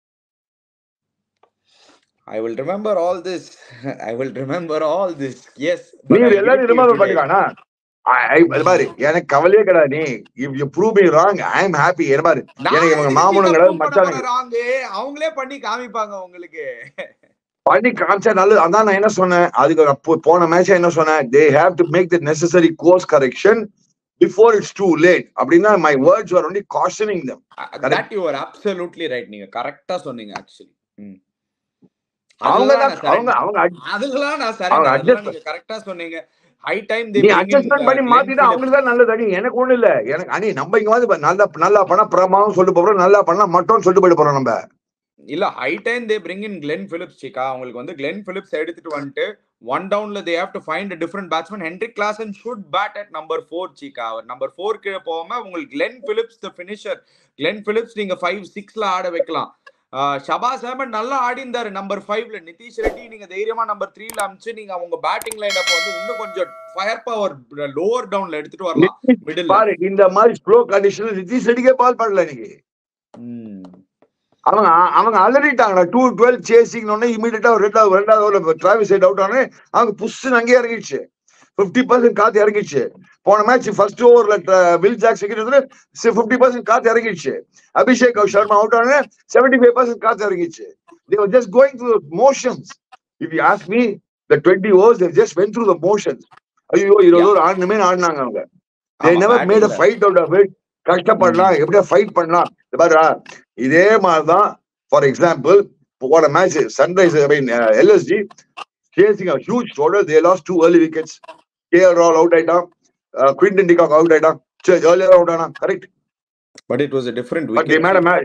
I will remember all this. I will remember all this. Yes. நீ எல்லாரும் remember பண்ணிக்கானா? பாரு, எனக்கு கவலையே கிடையாது. நீ if you prove me wrong, I am happy. என்ன பாரு, எனக்கு இவங்க மாமனும் கிடையாது, மச்சானுங்க அவங்களே பண்ணி காமிப்பாங்க உங்களுக்கு. பண்ணி காமிச்சா நல்லது. அதான் நான் என்ன சொன்னேன், அதுக்கு போன மேட்ச் என்ன சொன்னேன், they have to make the necessary course correction before it's too late. அப்படின்னா my words were only cautioning them. That you are absolutely right. நீங்க கரெக்ட்டா சொன்னீங்க actually. அவங்க அவங்க அவங்க அதெல்லாம் நான் சரி, நீங்க கரெக்ட்டா சொன்னீங்க. ஹை டைம் they adjustment பண்ணி மாத்திட்டா அவங்களுக்கு தான் நல்லது. அடி எனக்கு ஒண்ணு இல்ல. எனக்கு அனி நம்ம இங்க வந்து நல்லா நல்லா பண்ணா பிரமாவும் சொல்லிட்டு போறோம், நல்லா பண்ணா மட்டும் சொல்லிட்டு போயிட்டு போறோம் நம்ம. இல்ல high time they bring in Glenn Phillips Chika. அவங்களுக்கு வந்து Glenn Phillips எடுத்துட்டு வந்துட்டு one downல they have to find a different batsman. Hendrik Klaasen should bat at number four Chika. Our number four க்கு போகாம உங்களுக்கு Glenn Phillips the finisher. Glenn Phillips நீங்க five six ல ஆட வைக்கலாம். ஷபாஸ் அஹமத் நல்லா ஆடி இருந்தாரு நம்பர் ஃபைவ்ல. நிதிஷ் ரெட்டி நீங்க தைரியமா நம்பர் த்ரீல அமிச்சு நீங்க அவங்க பேட்டிங் லைன் அப்ப வந்து இன்னும் கொஞ்சம் ஃபயர் பவர் லோவர் டவுன்ல எடுத்துட்டு வரலாம். மிடில் பாரு, இந்த மாதிரி ஸ்லோ கண்டிஷன்ல நிதிஷ் ரெட்டிக்கே பால் பண்ணல நீங்க. அவங்க அவங்க அலறிட்டாங்க. டூ டுவெல் சேசிங் இமீடியட்டா ரெண்டாவது ரெண்டாவது டிராவிஸ் சைட் அவுட் ஆனே அவங்க புஷ்ஷு அங்கேயே இறங்கிடுச்சு. பிப்டி பர்சன்ட் காத்து இறங்கிடுச்சு. போன மேட்ச் ஃபர்ஸ்ட் ஓவர்ல Will Jack second fifty percent காத்து இறங்கிடுச்சு. அபிஷேக் சர்மா அவுட் ஆனே செவன்டி ஃபைவ் பர்சன்ட் காத்து இறங்கிடுச்சு. They were just going through the motions. If you ask me, the twenty overs they just went through the motions. ஐயோ இருபது over ஆடணுமே ஆடினாங்க அவங்க. They never made a fight out of it. கஷ்டப்படலாம், எப்படியா fight பண்ணலாம். பாருடா, இதே மாதிரிதான் ஃபார் எக்ஸாம்பிள் போன match Sunrise I mean L S G chasing a huge total, they lost two early wickets. K L Rahul out ஆயிட்டான், Quinton de Kock out ஆயிட்டான், earlier out ஆனா correct. But it was a different wicket. But they made a match.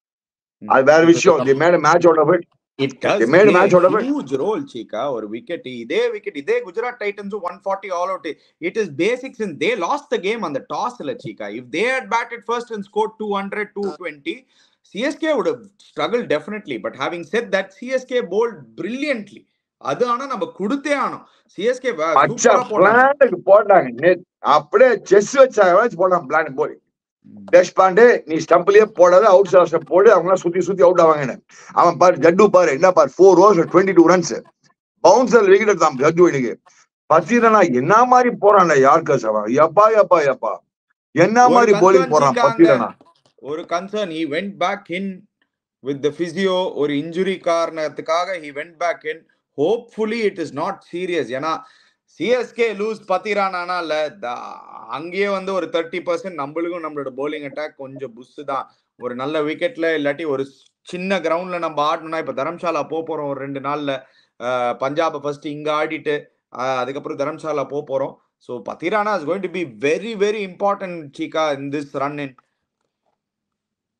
அது வேற விஷயம். They made a match out of it. It does they made a match out of it. Huge role Chika. Or wicket இதே wicket இதே Gujarat Titans one forty all out. It is basics and they lost the game on the toss la Chika. If they had batted first and scored two hundred two twenty, C S K would have struggled definitely. But having said that, C S K bowled brilliantly. அது ஆனா நம்ம கொடுத்தே ஆனோம். C S K சூப்பரா போட்டாங்க. போட்டாங்க அப்படியே chess வச்சாங்க போட்டாங்க பிளான் போய். தேஷ்பாண்டே நீ ஸ்டம்ப்லயே போடாத, அவுட் ஸ்டம்ப் போடு, அவங்க சுத்தி சுத்தி அவுட் ஆவாங்க. அவன் பாரு ஜட்டு பாரு என்ன பாரு four overs twenty two runs bouncer wicket எடுத்தான் ஜட்டு. இன்னைக்கு பத்திரனா என்ன மாதிரி போறான் யார்கஸ் அவன். எப்பா எப்பா எப்பா என்ன மாதிரி போலிங் போறான் பத்திரனா. ஒரு concern he went back in with the physio. ஒரு இன்ஜுரி காரணத்துக்காக he went back in. Hopefully it is not serious. ஏன்னா C S K lose Pathirana இல்ல, அங்கேயே வந்து ஒரு தேர்ட்டி பர்சன்ட் நம்மளுக்கும் நம்மளோட போலிங் அட்டாக் கொஞ்சம் புஷ் தான். ஒரு நல்ல விக்கெட்ல இல்லாட்டி ஒரு சின்ன கிரவுண்ட்ல நம்ம ஆடணும்னா, இப்ப தரம்சாலா போறோம் ஒரு ரெண்டு நாள்ல. பஞ்சாப் ஃபர்ஸ்ட் இங்க ஆடிட்டு அதுக்கப்புறம் தரம்சாலா போறோம். So Pathirana is going to be very very important Chika in this run in.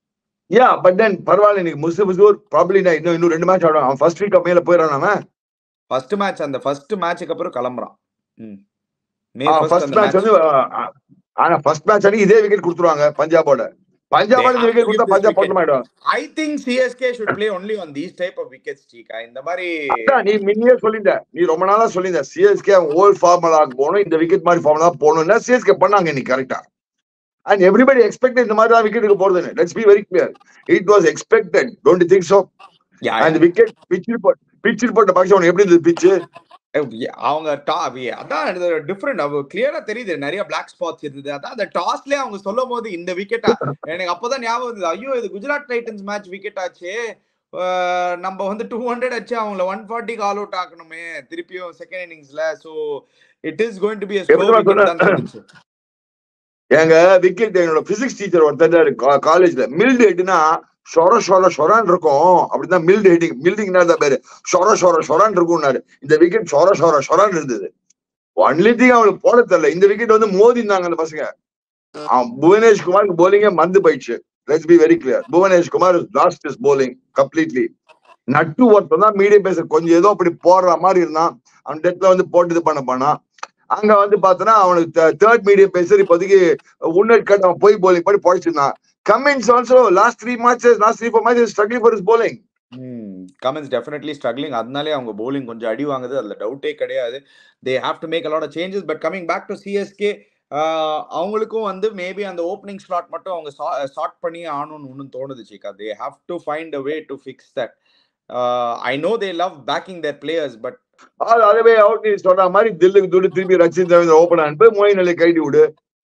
Yeah but then பரவாயில்ல இன்னைக்கு முஸ்லிம் ப்ராப்ளி இன்னும் இன்னும் ரெண்டு மேட்ச் ஆடும். அவன் ஃபர்ஸ்ட் வீக் மேல போயிடறான். அவன் ஃபர்ஸ்ட் மேட்ச் அந்த ஃபர்ஸ்ட் மேட்சுக்கு அப்புறம் கிளம்புறான். ம் மே ஆ ஃபர்ஸ்ட் ஃபர்ஸ்ட் அந்த மேட்ச் மேட்ச். வந்து ஆ, ஆனா ஃபர்ஸ்ட் மேட்ச் அன்னைக்கு இதே விக்கெட் கொடுத்துருவாங்க பஞ்சாபோட. They பஞ்சாபோட இந்த have விக்கெட் to give கொடுத்தா this பஞ்சாப் wicket. போட்டமாயிடும். I think C S K should play only on these type of wickets, Chika. இந்த மாதிரி அதான் நீ முன்னே சொல்லிட்ட, நீ ரொம்ப நாளா சொல்லிட்ட சிஎஸ்கே ஓல்ட் ஃபார்முலாக்கு போகணும், இந்த விக்கெட் மாதிரி ஃபார்முலா போகணும்னா சிஎஸ்கே பண்ணாங்க இன்னைக்கு கரெக்டா. And everybody expected இந்த மாதிரி தான் விக்கெட்டுக்கு போறதுன்னு. Let's be very clear. It was expected. Don't you think so? Yeah, And yeah. wicket pitch report pitch report பக்ஷ உனக்கு எப்படி இருந்தது pitch? Eh, yeah, அவங்க டா வி- அதான் டிஃப்ரெண்ட். அவங்க கிளியரா தெரியுது நிறைய பிளாக் ஸ்பாட்ஸ் இருந்தது. அதான் அந்த டாஸ்லயே அவங்க சொல்லும் போது இந்த விக்கெட்டா எனக்கு அப்பதான் ஞாபகம் இருந்தது. ஐயோ இது குஜராத் டைட்டன்ஸ் மேட்ச் விக்கெட் ஆச்சு. அஹ் நம்ம வந்து டூ ஹண்ட்ரட் வச்சு அவங்கள ஒன் ஃபார்ட்டிக்கு ஆல் அவுட் ஆக்கணுமே திருப்பியும் செகண்ட் இன்னிங்ஸ்ல. So it is going to be a slow எப்படிமா wicket சொன்ன? தான் தோணுச்சு. எங்க விக்கெட் என்னோட பிசிக்ஸ் டீச்சர் ஒருத்தர் காலேஜ்ல மில்டு ஹெட்னா சொர சொர சொரான் இருக்கும். அப்படிதான் மில்டு ஹெட்டிங் மில்டிங் தான் பேரு. சொர சொர சொரான் இருக்கும்னாரு. இந்த விக்கெட் சொர சொர சொரான் இருந்தது. ஒன்லி திங் அவங்களுக்கு போட தெரியல. இந்த விக்கெட் வந்து மோதி இருந்தாங்க அந்த பசங்க. அவன் புவனேஷ் குமாருக்கு போலிங்கே மறந்து போயிடுச்சு. Let's be very clear. புவனேஷ் Kumar lost his bowling completely. Nattu ஒருத்தன் தான் மீடியம் பேச கொஞ்சம் ஏதோ அப்படி போடுற மாதிரி இருந்தான். அவன் டெத்ல வந்து போட்டு இது பண்ண போனா அங்க வந்து பாத்தனா அவனுக்கு தேர்ட் மீடியம் பேசர் இப்போதைக்கு உன்னட் கட் அவன் போய் போலிங் பண்ணி பழிச்சிருந்தான். Cummins also last three matches last three four matches struggling for his bowling. Cummins definitely struggling. அதனாலே அவங்க bowling கொஞ்சம் அடி வாங்குது. அதுல டவுட்டே கிடையாது. They have to make a lot of changes. But coming back to C S K, அவங்களுக்கும் வந்து மேபி அந்த ஓப்பனிங் ஸ்லாட் மட்டும் அவங்க சார்ட் பண்ணி ஆகணும்னு ஒன்றும் தோணுது Cheeka. They have to find a way to fix that. I know they love backing their players but அதுவே அவுட் நீ சொல்ற மாதிரி தில்லுக்கு துடு திருப்பி ரச்சின் ரவீந்திர ஓபன் அனுப்பு, மொயின் அலி கைடி விடு,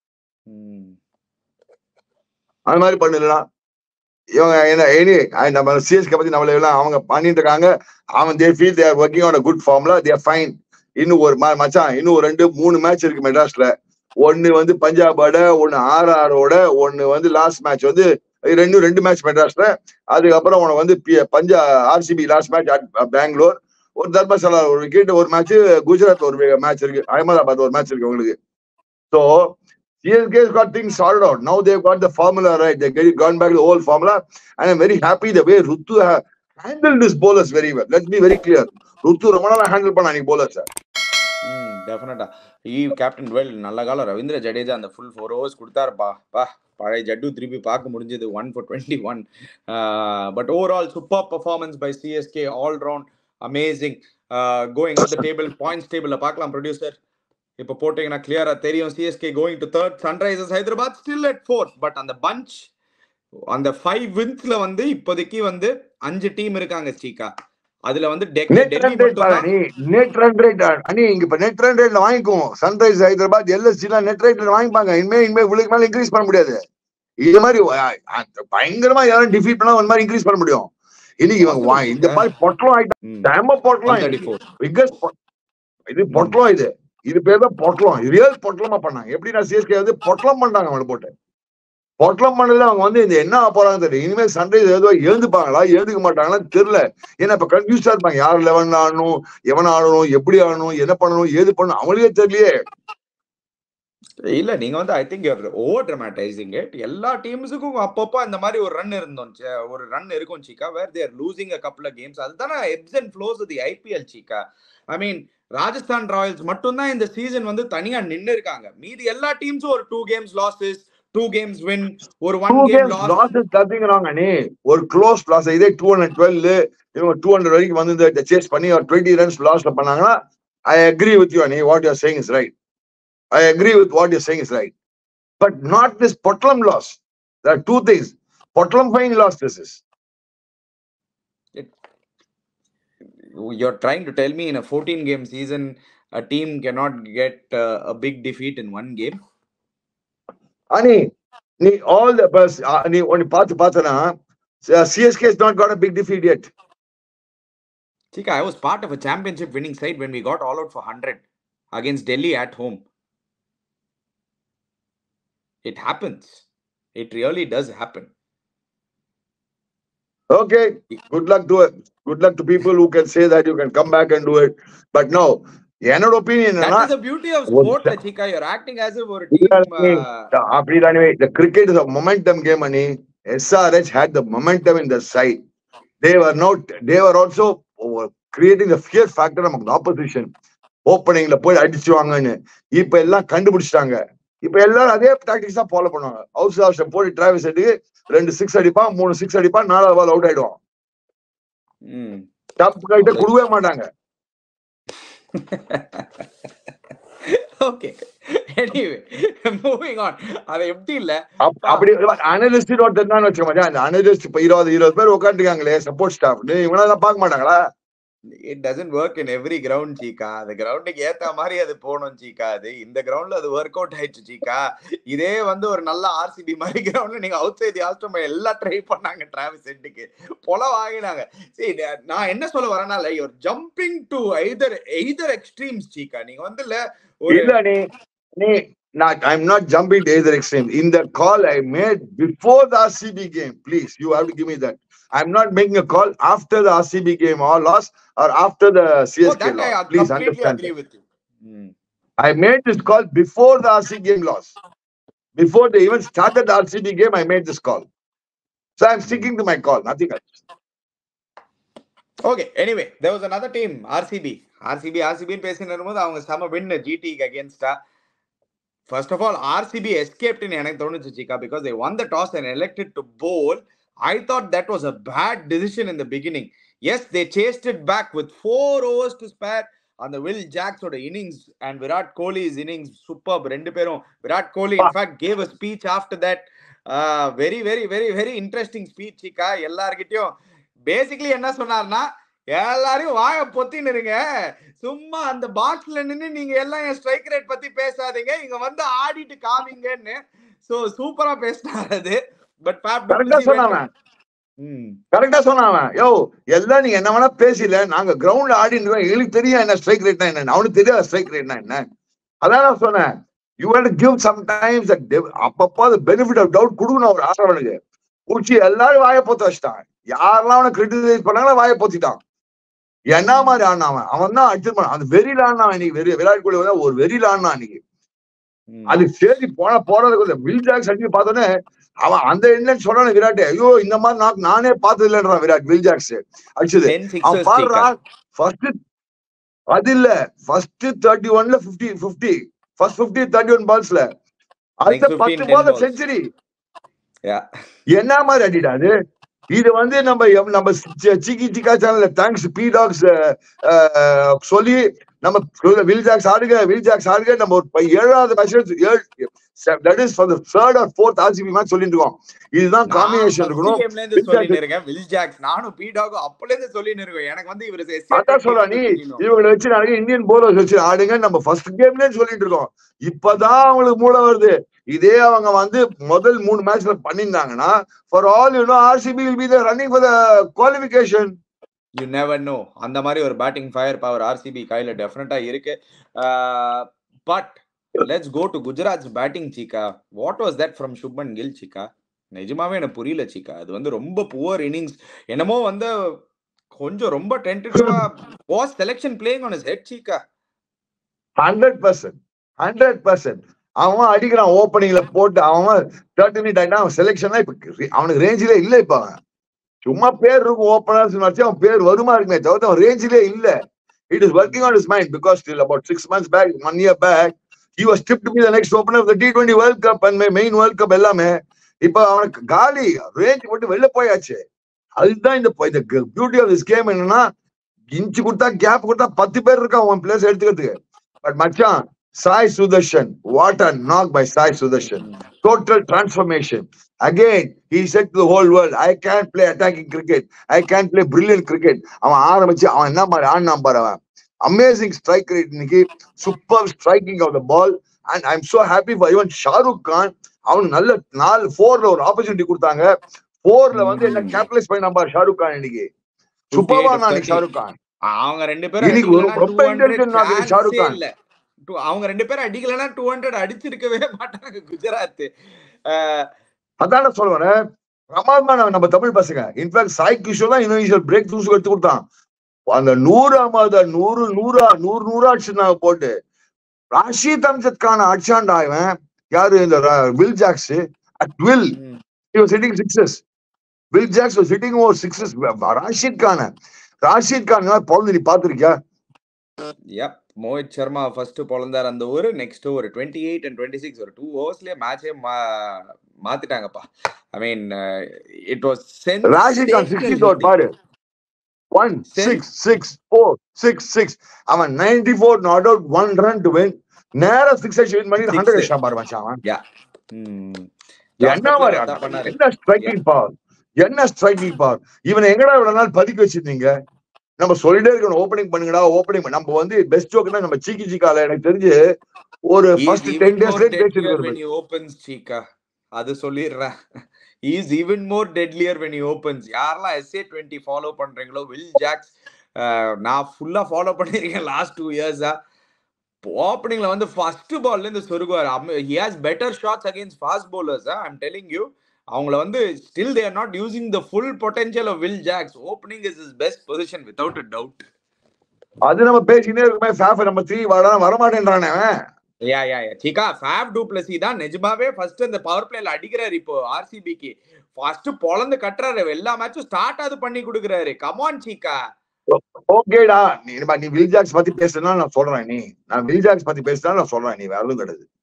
அந்த மாதிரி பண்ணலாம். இவங்க என்ன எனி நம்ம சிஎஸ்கே பத்தி நம்மள எல்லாம் அவங்க பண்ணிட்டு இருக்காங்க. அவன் they feel they are working on a good formula, they are fine. இன்னும் ஒரு மச்சான் இன்னும் ஒரு ரெண்டு மூணு மேட்ச் இருக்கு மெட்ராஸ்ல. ஒன்னு வந்து பஞ்சாபோட, ஒன்னு ஆர்ஆரோட, ஒன்னு வந்து லாஸ்ட் மேட்ச் வந்து ரெண்டு ரெண்டு மேட்ச் மெட்ராஸ்ல. அதுக்கப்புறம் உனக்கு வந்து பஞ்சா ஆர்சிபி லாஸ்ட் மேட்ச் பெங்களூர், ஒரு தர்மசாலா ஒரு விக்கெட் ஒரு மேட்ச், குஜராத் ஒரு மேட்ச் இருக்கு, அகமதாபாத் ஒரு மேட்ச் இருக்கு உங்களுக்கு. So C S K has got things sorted out. Now they've got the formula right. They've gone back to the old formula, and I'm very happy the way Ruthu ha- handled his bowlers very well. Let's be very clear. Ruthu ரொம்ப நாளா handle பண்ண அன்னைக்கு bowlers. ம் டெஃபினட்டா ஈ captain well நல்ல காலம். ரவீந்திர ஜடேஜா அந்த full four overs கொடுத்தாருப்பா. பா பழைய ஜட்டு திருப்பி பார்க்க முடிஞ்சது. One for twenty one. But overall super performance by C S K, all round amazing. Going up the table points டேபிள்ல பார்க்கலாம் ப்ரொடியூசர். இப்போ போட்டீங்கன்னா கிளியரா தெரியும். C S K going to third, Sunrisers Hyderabad still at fourth. But அந்த பஞ்ச் அந்த five வின்ஸ்ல வந்து இப்போதைக்கு வந்து அஞ்சு டீம் இருக்காங்க ஸ்ரீகா. அதுல வந்து நெட் ரன் ரேட் பாருங்க, நெட் ரன் ரேட் அனி இங்க இப்ப நெட் ரன் ரேட்ல வாங்கிக்குவோம். சன்ரைஸ் ஹைதராபாத் எல்எஸ்சி எல்லாம் நெட் ரேட்ல வாங்கிப்பாங்க. இனிமே இனிமே உங்களுக்கு மேல இன்க்ரீஸ் பண்ண முடியாது. இது மாதிரி பயங்கரமா யாரும் டிஃபீட் பண்ணா ஒரு மாதிரி இன்க்ரீஸ் பண்ண முடியும். இன்னைக்கு இவங்க இந்த மாதிரி பொட்டலம் ஆயிட்டாங்க. பொட்டலம் பிகஸ்ட் இது பொட்டலம். இது இது பேர் தான் பொட்டலம். ரியல் பொட்டலமா பண்ணாங்க. எப்படின்னா சிஎஸ்கே வந்து பொட்டலம் பண்ணாங்க. அவங்க போட்டு பொட்டலம் பண்ணல அவங்க வந்து இந்த என்ன போறாங்க தெரியல. இனிமேல் சன்ரைஸ் ஏதோ எழுந்துப்பாங்களா எழுந்துக்க மாட்டாங்களா தெரியல. ஏன்னா இப்ப கன்ஃபியூஸா இருப்பாங்க. யார் லெவன் ஆடணும், எவன் ஆடணும், எப்படி ஆடணும், என்ன பண்ணணும், ஏது பண்ணணும் அவங்களுக்கே தெரியலையே. இல்ல நீங்க வந்து I think you're over dramatizing it. எல்லா டீம்ஸுக்கும் அப்பப்போ இந்த மாதிரி ஒரு ரன் இருந்தோம், ஒரு ரன் இருக்கும் Cheeka, where they're losing a couple of games. அதுதானே ebbs and flows the IPL Cheeka. I mean Rajasthan Royals மட்டும்தான் இந்த சீசன் வந்து தனியா நின்று இருக்காங்க. மீதி எல்லா டீம்ஸும் ஒரு two games losses, two games win, ஒரு ஒன் கேம் லாஸ் தப்பிங்கறாங்க. நீ ஒரு க்ளோஸ் லாஸ் இதே டூ ஹண்ட்ரட் டுவெல் இவங்க டூ ஹண்ட்ரட் வரைக்கும் வந்து இந்த சேஸ் பண்ணி ஒரு டுவெண்ட்டி ரன்ஸ் லாஸ்ல பண்ணாங்கன்னா ஐ அக்ரி வித் யூ. நீ what you are saying is right. I agree with what you're saying is right, but not this Potlam loss. There are two things. Potlam fine loss this is. It, you're trying to tell me in a fourteen game season a team cannot get uh, a big defeat in one game? Ani, ni all the bus ani oni paathu paathana C S K has not got a big defeat yet. Chika, I was part of a championship winning side when we got all out for one hundred against Delhi at home. It happens. It really does happen. Okay, good luck to it. Good luck to people who can say that you can come back and do it. But no, என்னோட opinion that is the beauty of sport, Chika. You're acting as if ஒரு team. அப்படி தானே, the cricket is a momentum game, ani. S R H had the momentum in their side. They were not, they were also creating the fear factor among the opposition. ஓப்பனிங்ல போய் அடிச்சுவாங்கன்னு இப்ப எல்லாம் கண்டுபிடிச்சிட்டாங்க. இப்ப எல்லாரும் அதே டாக்டிக்ஸ் தான் ஃபாலோ பண்ணுவாங்க. House of போய் டிராவல்ஸ் எடுத்து ரெண்டு சிக்ஸ் அடிப்பான், மூணு சிக்ஸ் அடிப்பான், நாலாவது பால் அவுட் ஆயிடுவான். டப் கைட்ட கொடுக்கவே மாட்டாங்க. Okay, anyway moving on. அது எப்படி இல்ல அப்படி அனலிஸ்ட் ஒருத்தர் தான் வச்சுக்கோங்க. அந்த அனலிஸ்ட் இப்ப இருபது இருபது பேர் உட்காந்துருக்காங்களே சப்போர்ட் ஸ்டாஃப், இவங்களாம் பார்க்க மாட்டாங்களா? It doesn't work in every ground, சீக்கா. அந்த கிரவுண்டுக்கு ஏத்த மாதிரி அது போகணும் சீக்கா. அது இந்த கிரவுண்ட்ல அது ஒர்க் அவுட் ஆயிடுச்சு சீக்கா. இதே வந்து ஒரு நல்ல ஆர்சிபி மாதிரி கிரவுண்ட்ல நீங்க அவுட் சைட் ஆஸ்ட்ரம் எல்லாம் ட்ரை பண்ணாங்க, டிராவிஸ் ஹெட்டுக்கு பொல வாங்கினாங்க. சரி, நான் என்ன சொல்ல வரேன்னா, you're jumping to either either extremes Cheeka. நீங்க வந்து இல்ல இல்ல நீ நீ not I'm not jumping to either extreme. In the call I made before the R C B game, please, you have to give me that. I'm not making a call after the R C B game or loss or after the C S K oh, loss. I please understand. Agree with you. Hmm. I made this call before the R C B game loss. Before they even started the R C B game, I made this call. So I'm sticking to my call, nothing else. Okay, anyway, there was another team, R C B. R C B R C B ன்னு பேசிட்டு இருக்கும்போது அவங்க சம win G T against. First of all, R C B escaped in எனக்கு தோணுச்சு சீக்கா, because they won the toss and elected to bowl. I thought that was a bad decision in the beginning. Yes, they chased it back with four overs to spare on the Will Jacks oda innings and Virat Kohli's innings superb. Rendu perum Virat Kohli in fact gave a speech after that. Uh, very very very very interesting speech chika. எல்லார்கிட்டயும் basically என்ன சொன்னார்னா, எல்லாரும் வாயை பொத்தின்னு இருங்க, சும்மா அந்த பாக்ஸ்ல நின்று நீங்க எல்லாம் என் ஸ்ட்ரைக் ரேட் பத்தி பேசாதீங்க, இங்க வந்து ஆடிட்டு காமிங்கன்னு. சோ சூப்பரா பேசினார் அது. பட் கரெக்டா சொன்னாங்க, கரெக்டா சொன்னாங்க. யோ எல்லாம் நீங்க என்ன வேணா பேசல, நாங்க கிரவுண்ட்ல ஆடிட்டு எங்களுக்கு தெரியும் என்ன ஸ்ட்ரைக் ரேட்னா என்ன, அவனுக்கு தெரியாது ஸ்ட்ரைக் ரேட்னா என்ன. அதான் நான் சொன்னேன், you have to give sometimes அப்பப்போ அது பெனிஃபிட் ஆஃப் டவுட் கொடுக்கணும் ஒரு ஆடுறவனுக்கு. பூச்சி எல்லாரும் வாயை பொத்து வச்சுட்டான், யாரெல்லாம் அவனை கிரிட்டிசைஸ் பண்ணாங்களோ வாயை பொத்திட்டான். என்ன மாதிரி ஆடினான் அவன் தான் அடிச்சிருப்பான். அந்த வெறியில ஆடினான் இன்னைக்கு. வெறி விராட் கோலி வந்து ஒரு வெறியில ஆடினான் இன்னைக்கு. அது சரி போன போறதுக்கு வில் ஜாக்ஸ் அடிச்சு பார்த்தோன்னே அவன் அந்த என்னன்னு சொன்னானே விராட், ஐயோ இந்த மாதிரி நான் நானே பார்த்தது இல்லைன்றான் விராட். வில் ஜாக்ஸ் அடிச்சது அவன் பாடுறான். ஃபர்ஸ்ட் அது இல்ல, ஃபர்ஸ்ட் தேர்ட்டி ஒன்ல fifty fifty first fifty thirty one பால்ஸ்ல அடுத்த பத்து பால் செஞ்சுரி. என்ன மாதிரி அடிடாது இது வந்து நம்ம நம்ம சிக்கி சிக்கா சேனல்ல தேங்க்ஸ் பி டாக்ஸ் சொல்லி நம்ம வில் ஜாக்ஸ் ஆடுங்க வில் ஜாக்ஸ் ஆடுங்க நம்ம ஒரு ஏழாவது match that is for the third or fourth RCB match சொல்லிட்டு இருக்கோம். இதுதான் காம்பினேஷன் இருக்கணும். வில் ஜாக்ஸ் நானும் பி டாக் அப்பல இருந்து சொல்லிட்டு இருக்கோம். எனக்கு வந்து இவரு அதான் சொல்றா, நீ இவங்களை வச்சு நிறைய இந்தியன் போலர்ஸ் வச்சு ஆடுங்க நம்ம ஃபர்ஸ்ட் கேம்ல சொல்லிட்டு இருக்கோம். இப்பதான் அவங்களுக்கு மூளை வருது. இதே அவங்க வந்து முதல் மூணு மேட்ச்ல பண்ணிருந்தாங்கன்னா for all you know RCB will be the running for the qualification. You never know. அந்த மாதிரி ஒரு பேட்டிங் ஃபயர் பவர் ஆர்சிபி கையில டெஃபினட்டா இருக்கு. But let's go to Gujarat's batting Cheeka. What was that from Shubman Gill Cheeka? நிஜமாவே எனக்கு புரியல சீக்கா. அது வந்து ரொம்ப புவர் இன்னிங்ஸ். என்னமோ வந்து கொஞ்சம் ரொம்ப டென்டேட்டிவா was selection playing on his head Cheeka. Hundred percent hundred percent அவன் அடிக்கிறான் ஓப்பனிங்ல போட்டு. அவன் தேர்ட்டி மினிட் ஆயிட்டா அவன் செலக்ஷன்லாம் இப்ப அவனுக்கு ரேஞ்சிலே இல்ல. இப்ப அவன் சும்மா பேர் இருக்கும் ஓப்பனர்ஸ் வச்சு அவன் பேர் வருமா இருக்குமே தவிர அவன் ரேஞ்சிலே இல்ல. It is working on his mind because still about six months back one year back he was tipped to be the next opener of the T twenty World Cup and main World Cup எல்லாமே. இப்ப அவனுக்கு காலி range போட்டு வெளில போயாச்சு. அதுதான் இந்த beauty of this game. என்னன்னா இன்ச்சு கொடுத்தா கேப் கொடுத்தா பத்து பேர் இருக்கான் உன் பிளேஸ் எடுத்துக்கிறதுக்கு. பட் மச்சான் Sai Sudarshan, what a knock by Sai Sudarshan. Total transformation. Again, he said to the whole world, I can't play attacking cricket. I can't play brilliant cricket. அவன் ஆரம்பிச்சு அவன் என்ன மாதிரி ஆடினான் பாரு. அவன் அமேசிங் ஸ்ட்ரைக் ரேட் இன்னைக்கு. Super striking of the ball. And I am so happy for even Shahrukh Khan. அவனுக்கு நல்ல நாலு ஃபோர்ல ஒரு ஆப்பர்ச்சுனிட்டி கொடுத்தாங்க. ஃபோர்ல வந்து என்ன கேபிடலைஸ் பண்ண பாரு ஷாருக் கான் இன்னைக்கு. சூப்பர்வா நான் ஷாருக் கான். அவங்க ரெண்டு பேரும் இன்னைக்கு ரொம்ப இன்டெலிஜென்ட் ஷாருக் கான். அவங்க ரெண்டு பேரும் அடிக்கலன்னா டூ ஹண்ட்ரட் அடிச்சிருக்கவே மாட்டாங்க குஜராத். அதான சொல்லுவாரு ரமாத்மான் நம்ம தமிழ் பசங்க. இன்ஃபேக்ட் சாய் கிஷோர் தான் இனிஷியல் பிரேக் த்ரூஸ் எடுத்து கொடுத்தான். அந்த நூறு ஐம்பது நூறு நூறா நூறு நூறா அடிச்சுனாங்க போட்டு. ராஷித் அம்ஜத் கான அடிச்சாண்டா இவன் யாரு இந்த Will Jacks at Will. he was hitting sixes. Will Jacks was hitting over sixes. Rashid Khan, Rashid Khan பொழுது நீ பாத்திருக்கியா? Yep, மோஹித் சர்மா ஃபர்ஸ்ட் பொழந்தார் அந்த over. Next over twenty eight and twenty six ஒரு டூ ஓவர்ஸ்லயே மேட்சே மாத்திட்டாங்கப்பா. I mean it was sensational. Rashid Khan sixty shot பாரு. one six six four six six அவன் ninety-four not out one run to win. நேரா six win பண்ணி one hundred அடிச்சான் பாரு மச்சான் அவன். யா என்ன மாதிரி என்ன ஸ்ட்ரைக்கிங் பவர், என்ன ஸ்ட்ரைக்கிங் பவர். இவனை எங்கடா இவ்வளவு நாள் பதுக்கி வச்சிருந்தீங்க? நம்ம சொல்லிட்டே இருக்கணும் ஓப்பனிங் பண்ணுங்கடா ஓப்பனிங். நம்ம வந்து பெஸ்ட் ஜோக் தான் நம்ம சீக்கி சீக்கால எனக்கு தெரிஞ்சு ஒரு ஃபர்ஸ்ட் ten டேஸ்ல பேசிட்டு when he opens சீக்கா அது சொல்லிடுறேன். he is even more deadlier when he opens. யாரெல்லாம் S A twenty ஃபாலோ பண்றீங்களோ வில் ஜாக்ஸ் நான் ஃபுல்லா ஃபாலோ பண்ணிருக்கேன் லாஸ்ட் டூ இயர்ஸா. ஓப்பனிங்ல வந்து ஃபர்ஸ்ட் பால்ல இருந்து சொருகுவார். he has better shots against fast bowlers. I'm telling you அவங்கள வந்து still they are not using the full potential of Will Jacks. Opening is his best position without a doubt. அது நம்ம பேசினே இருக்கமே Faf நம்ம three வாடா வர மாட்டேன்றானே அவன். யா யா யா சீக்கா ஃபேப் du Plessis தான் நிஜமாவே ஃபர்ஸ்ட் அந்த பவர் பிளேல அடிக்கிறாரு. இப்போ ஆர்சிபிக்கு ஃபர்ஸ்ட் பொளந்து கட்டுறாரு. எல்லா மேட்சும் ஸ்டார்ட் ஆது பண்ணி கொடுக்குறாரு. Come on Cheeka. ஓகேடா நீ நீ வில் ஜாக்ஸ் பத்தி பேசுறேன்னா நான் சொல்றேன். நீ நான் வில் ஜாக்ஸ் பத்தி பேசுறேன்னா நான் சொல்றேன். நீ வேற எதுவும் கிடையாது.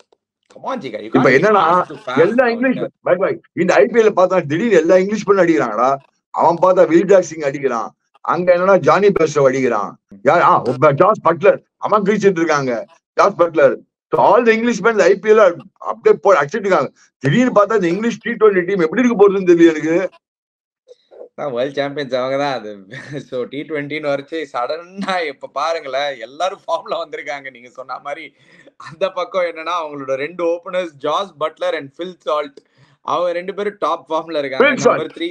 இப்ப என்னன்னா எல்லா இங்கிலீஷ் பை பை இந்த ஐபிஎல் பார்த்தா திடீர்னு எல்லா இங்கிலீஷ் பண்ண அடிக்கிறாங்கடா. அவன் பார்த்தா வில் ஜாக் சிங் அடிக்கிறான். அங்க என்னன்னா ஜானி பெஸ்டோ அடிக்கிறான். யார் ஜாஸ் பட்லர் அவன் கிழிச்சிட்டு இருக்காங்க. Jos Buttler all the English man IPL அப்படியே போய் அடிச்சிட்டு இருக்காங்க. திடீர்னு பார்த்தா இந்த இங்கிலீஷ் டி டுவெண்ட்டி டீம் எப்படி இருக்க போறதுன்னு தெரியல எனக்கு. வேர்ல்ட் சாம்பியன்ஸ் அவங்க தான் அது. ஸோ டி டுவெண்ட்டின்னு வரைச்சு சடனா இப்ப பாருங்களேன் எல்லாரும் ஃபார்ம்ல வந்திருக்காங்க. நீங்க சொன்ன மாதிரி அந்த பக்கம் என்னன்னா அவங்களோட ரெண்டு openers Jos Buttler and Phil Salt அவங்க ரெண்டு பேரும் டாப் ஃபார்ம்ல இருக்காங்க. Number three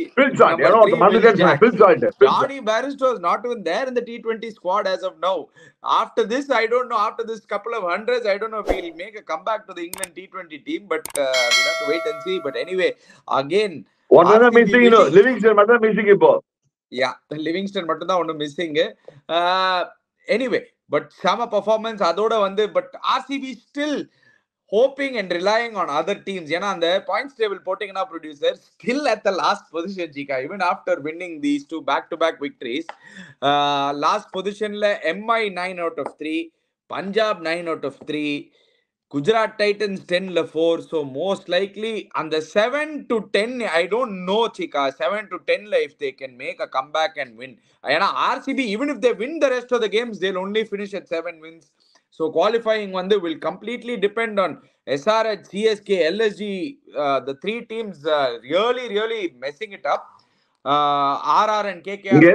Johnny Bairstow is not even there in the T twenty squad as of now. After this I don't know, after this couple of hundreds I don't know if he'll make a comeback to the England T twenty team, but uh, we'll have to wait and see. But anyway again what are missing, you know, Livingston மட்டும் missing இப்போ. Yeah, Livingston மட்டும் தான் ஒன்னு missing. uh anyway but sama performance அதோட வந்து but R C B still hoping and relying on other teams. ஏன்னா அந்த points table போட்டிங்கன்னா producer still at the last position Jika even after winning these two back to back victories. uh, last positionல M I nine out of three, Punjab nine out of three, Gujarat Titans ten la four. So most likely on the seven to ten I don't know Chika seven to ten la if they can make a comeback and win. ஏன்னா R C B even if they win the rest of the games they'll only finish at seven wins. So qualifying one will completely depend on S R H, C S K, L S G, uh, the three teams uh, really really messing it up. uh, R R and K K R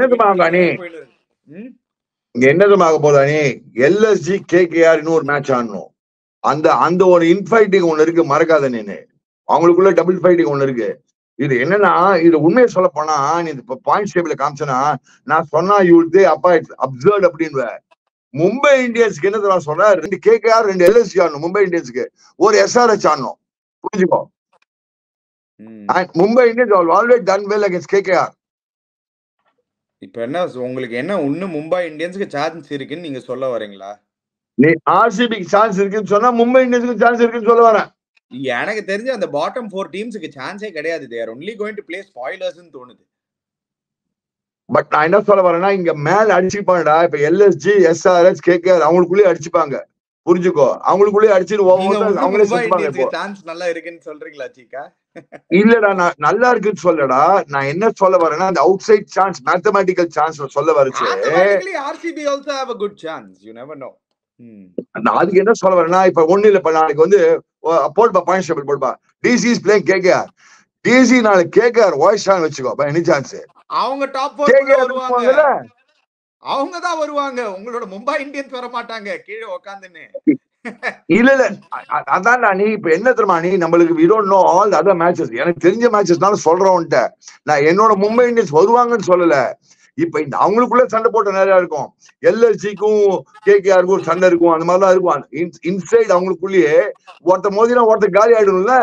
இங்க என்னதுமாக போதானே L S G K K R இன்னொரு match ஆடணும். அந்த அந்த ஒரு infighting ஒண்ணு இருக்கு மறக்காத நீனு. அவங்களுக்குள்ள டபுள் ஃபைட்டிங் ஒண்ணு இருக்கு. இது என்னன்னா இது உண்மையை சொல்ல போனா நீ இப்ப பாயிண்ட்ஸ் டேபிள்ல காமிச்சனா நான் சொன்னா யூ வில் சே அப்பா இட்ஸ் அப்சர்ட் அப்படின்னு. மும்பை இந்தியன்ஸ்க்கு என்ன நான் சொல்றேன் ரெண்டு K K R ரெண்டு L S G ஆடணும். மும்பை இந்தியன்ஸ்க்கு ஒரு S R H ஆடணும். புரிஞ்சுக்கோ. Mumbai Indians always done well against K K R. இப்ப என்ன உங்களுக்கு என்ன இன்னும் மும்பை இந்தியன்ஸ்க்கு சான்ஸ் இருக்குன்னு நீங்க சொல்ல வரீங்களா? நீ R C B க்கு சான்ஸ் இருக்குன்னு சொன்னா மும்பை இந்தியன்ஸ்க்கு சான்ஸ் இருக்குன்னு சொல்ல வரேன். எனக்கு தெரிஞ்ச அந்த பாட்டம் ஃபோர் டீம்ஸ்க்கு சான்ஸே கிடையாது. they are only going to play spoilers ன்னு தோணுது. பட் நான் என்ன சொல்ல வரேன்னா இங்க மேல அடிச்சுப்பாங்கடா. இப்ப L S G, S R H, K K R அவங்களுக்குள்ளே அடிச்சுப்பாங்க. புரிஞ்சுக்கோ. அவங்களுக்குள்ளே அடிச்சிட்டு அவங்களே செஞ்சுப்பாங்க. சான்ஸ் நல்லா இருக்குன்னு சொல்றீங்களா சீக்கா? இல்லடா நான் நல்லா இருக்குன்னு சொல்லடா. நான் என்ன சொல்ல வரேன்னா அந்த outside chance mathematical chance சொல்ல வரச்சு. R C B also have a good chance, you never know. நான் அதுக்கு என்ன சொல்ல வரேன்னா இப்ப ஒண்ணு இல்ல இப்ப நாளைக்கு வந்து போடுப்பா பாயிண்ட் டேபிள் போடுப்பா. D C is playing K K R. D C நாளைக்கு K K R voice on வெச்சுக்கோ. பை எனி சான்ஸ் அவங்க டாப் நாலு வருவாங்க. அவங்க தான் வருவாங்க. உங்களோட மும்பை இந்தியன்ஸ் வர மாட்டாங்க கீழே உட்கார்ந்துன்னு. இல்ல இல்ல அதான் நீ இப்ப என்ன தெரியுமா நீ நம்மளுக்கு we don't know all the other matches. எனக்கு தெரிஞ்ச மேட்சஸ்னால சொல்றேன்ட்ட. நான் என்னோட மும்பை இந்தியன்ஸ் வருவாங்கன்னு சொல்லல. இப்ப இந்த அவங்களுக்குள்ள சண்டை போட்ட நிறைய இருக்கும். L S G க்கும் K K R க்கும் சண்டை இருக்கும். அந்த மாதிரிலாம் இருக்கும். இன்சைட் அவங்களுக்குள்ளேயே ஒருத்த மோதினா ஒருத்த காலி ஆயிடும்ல.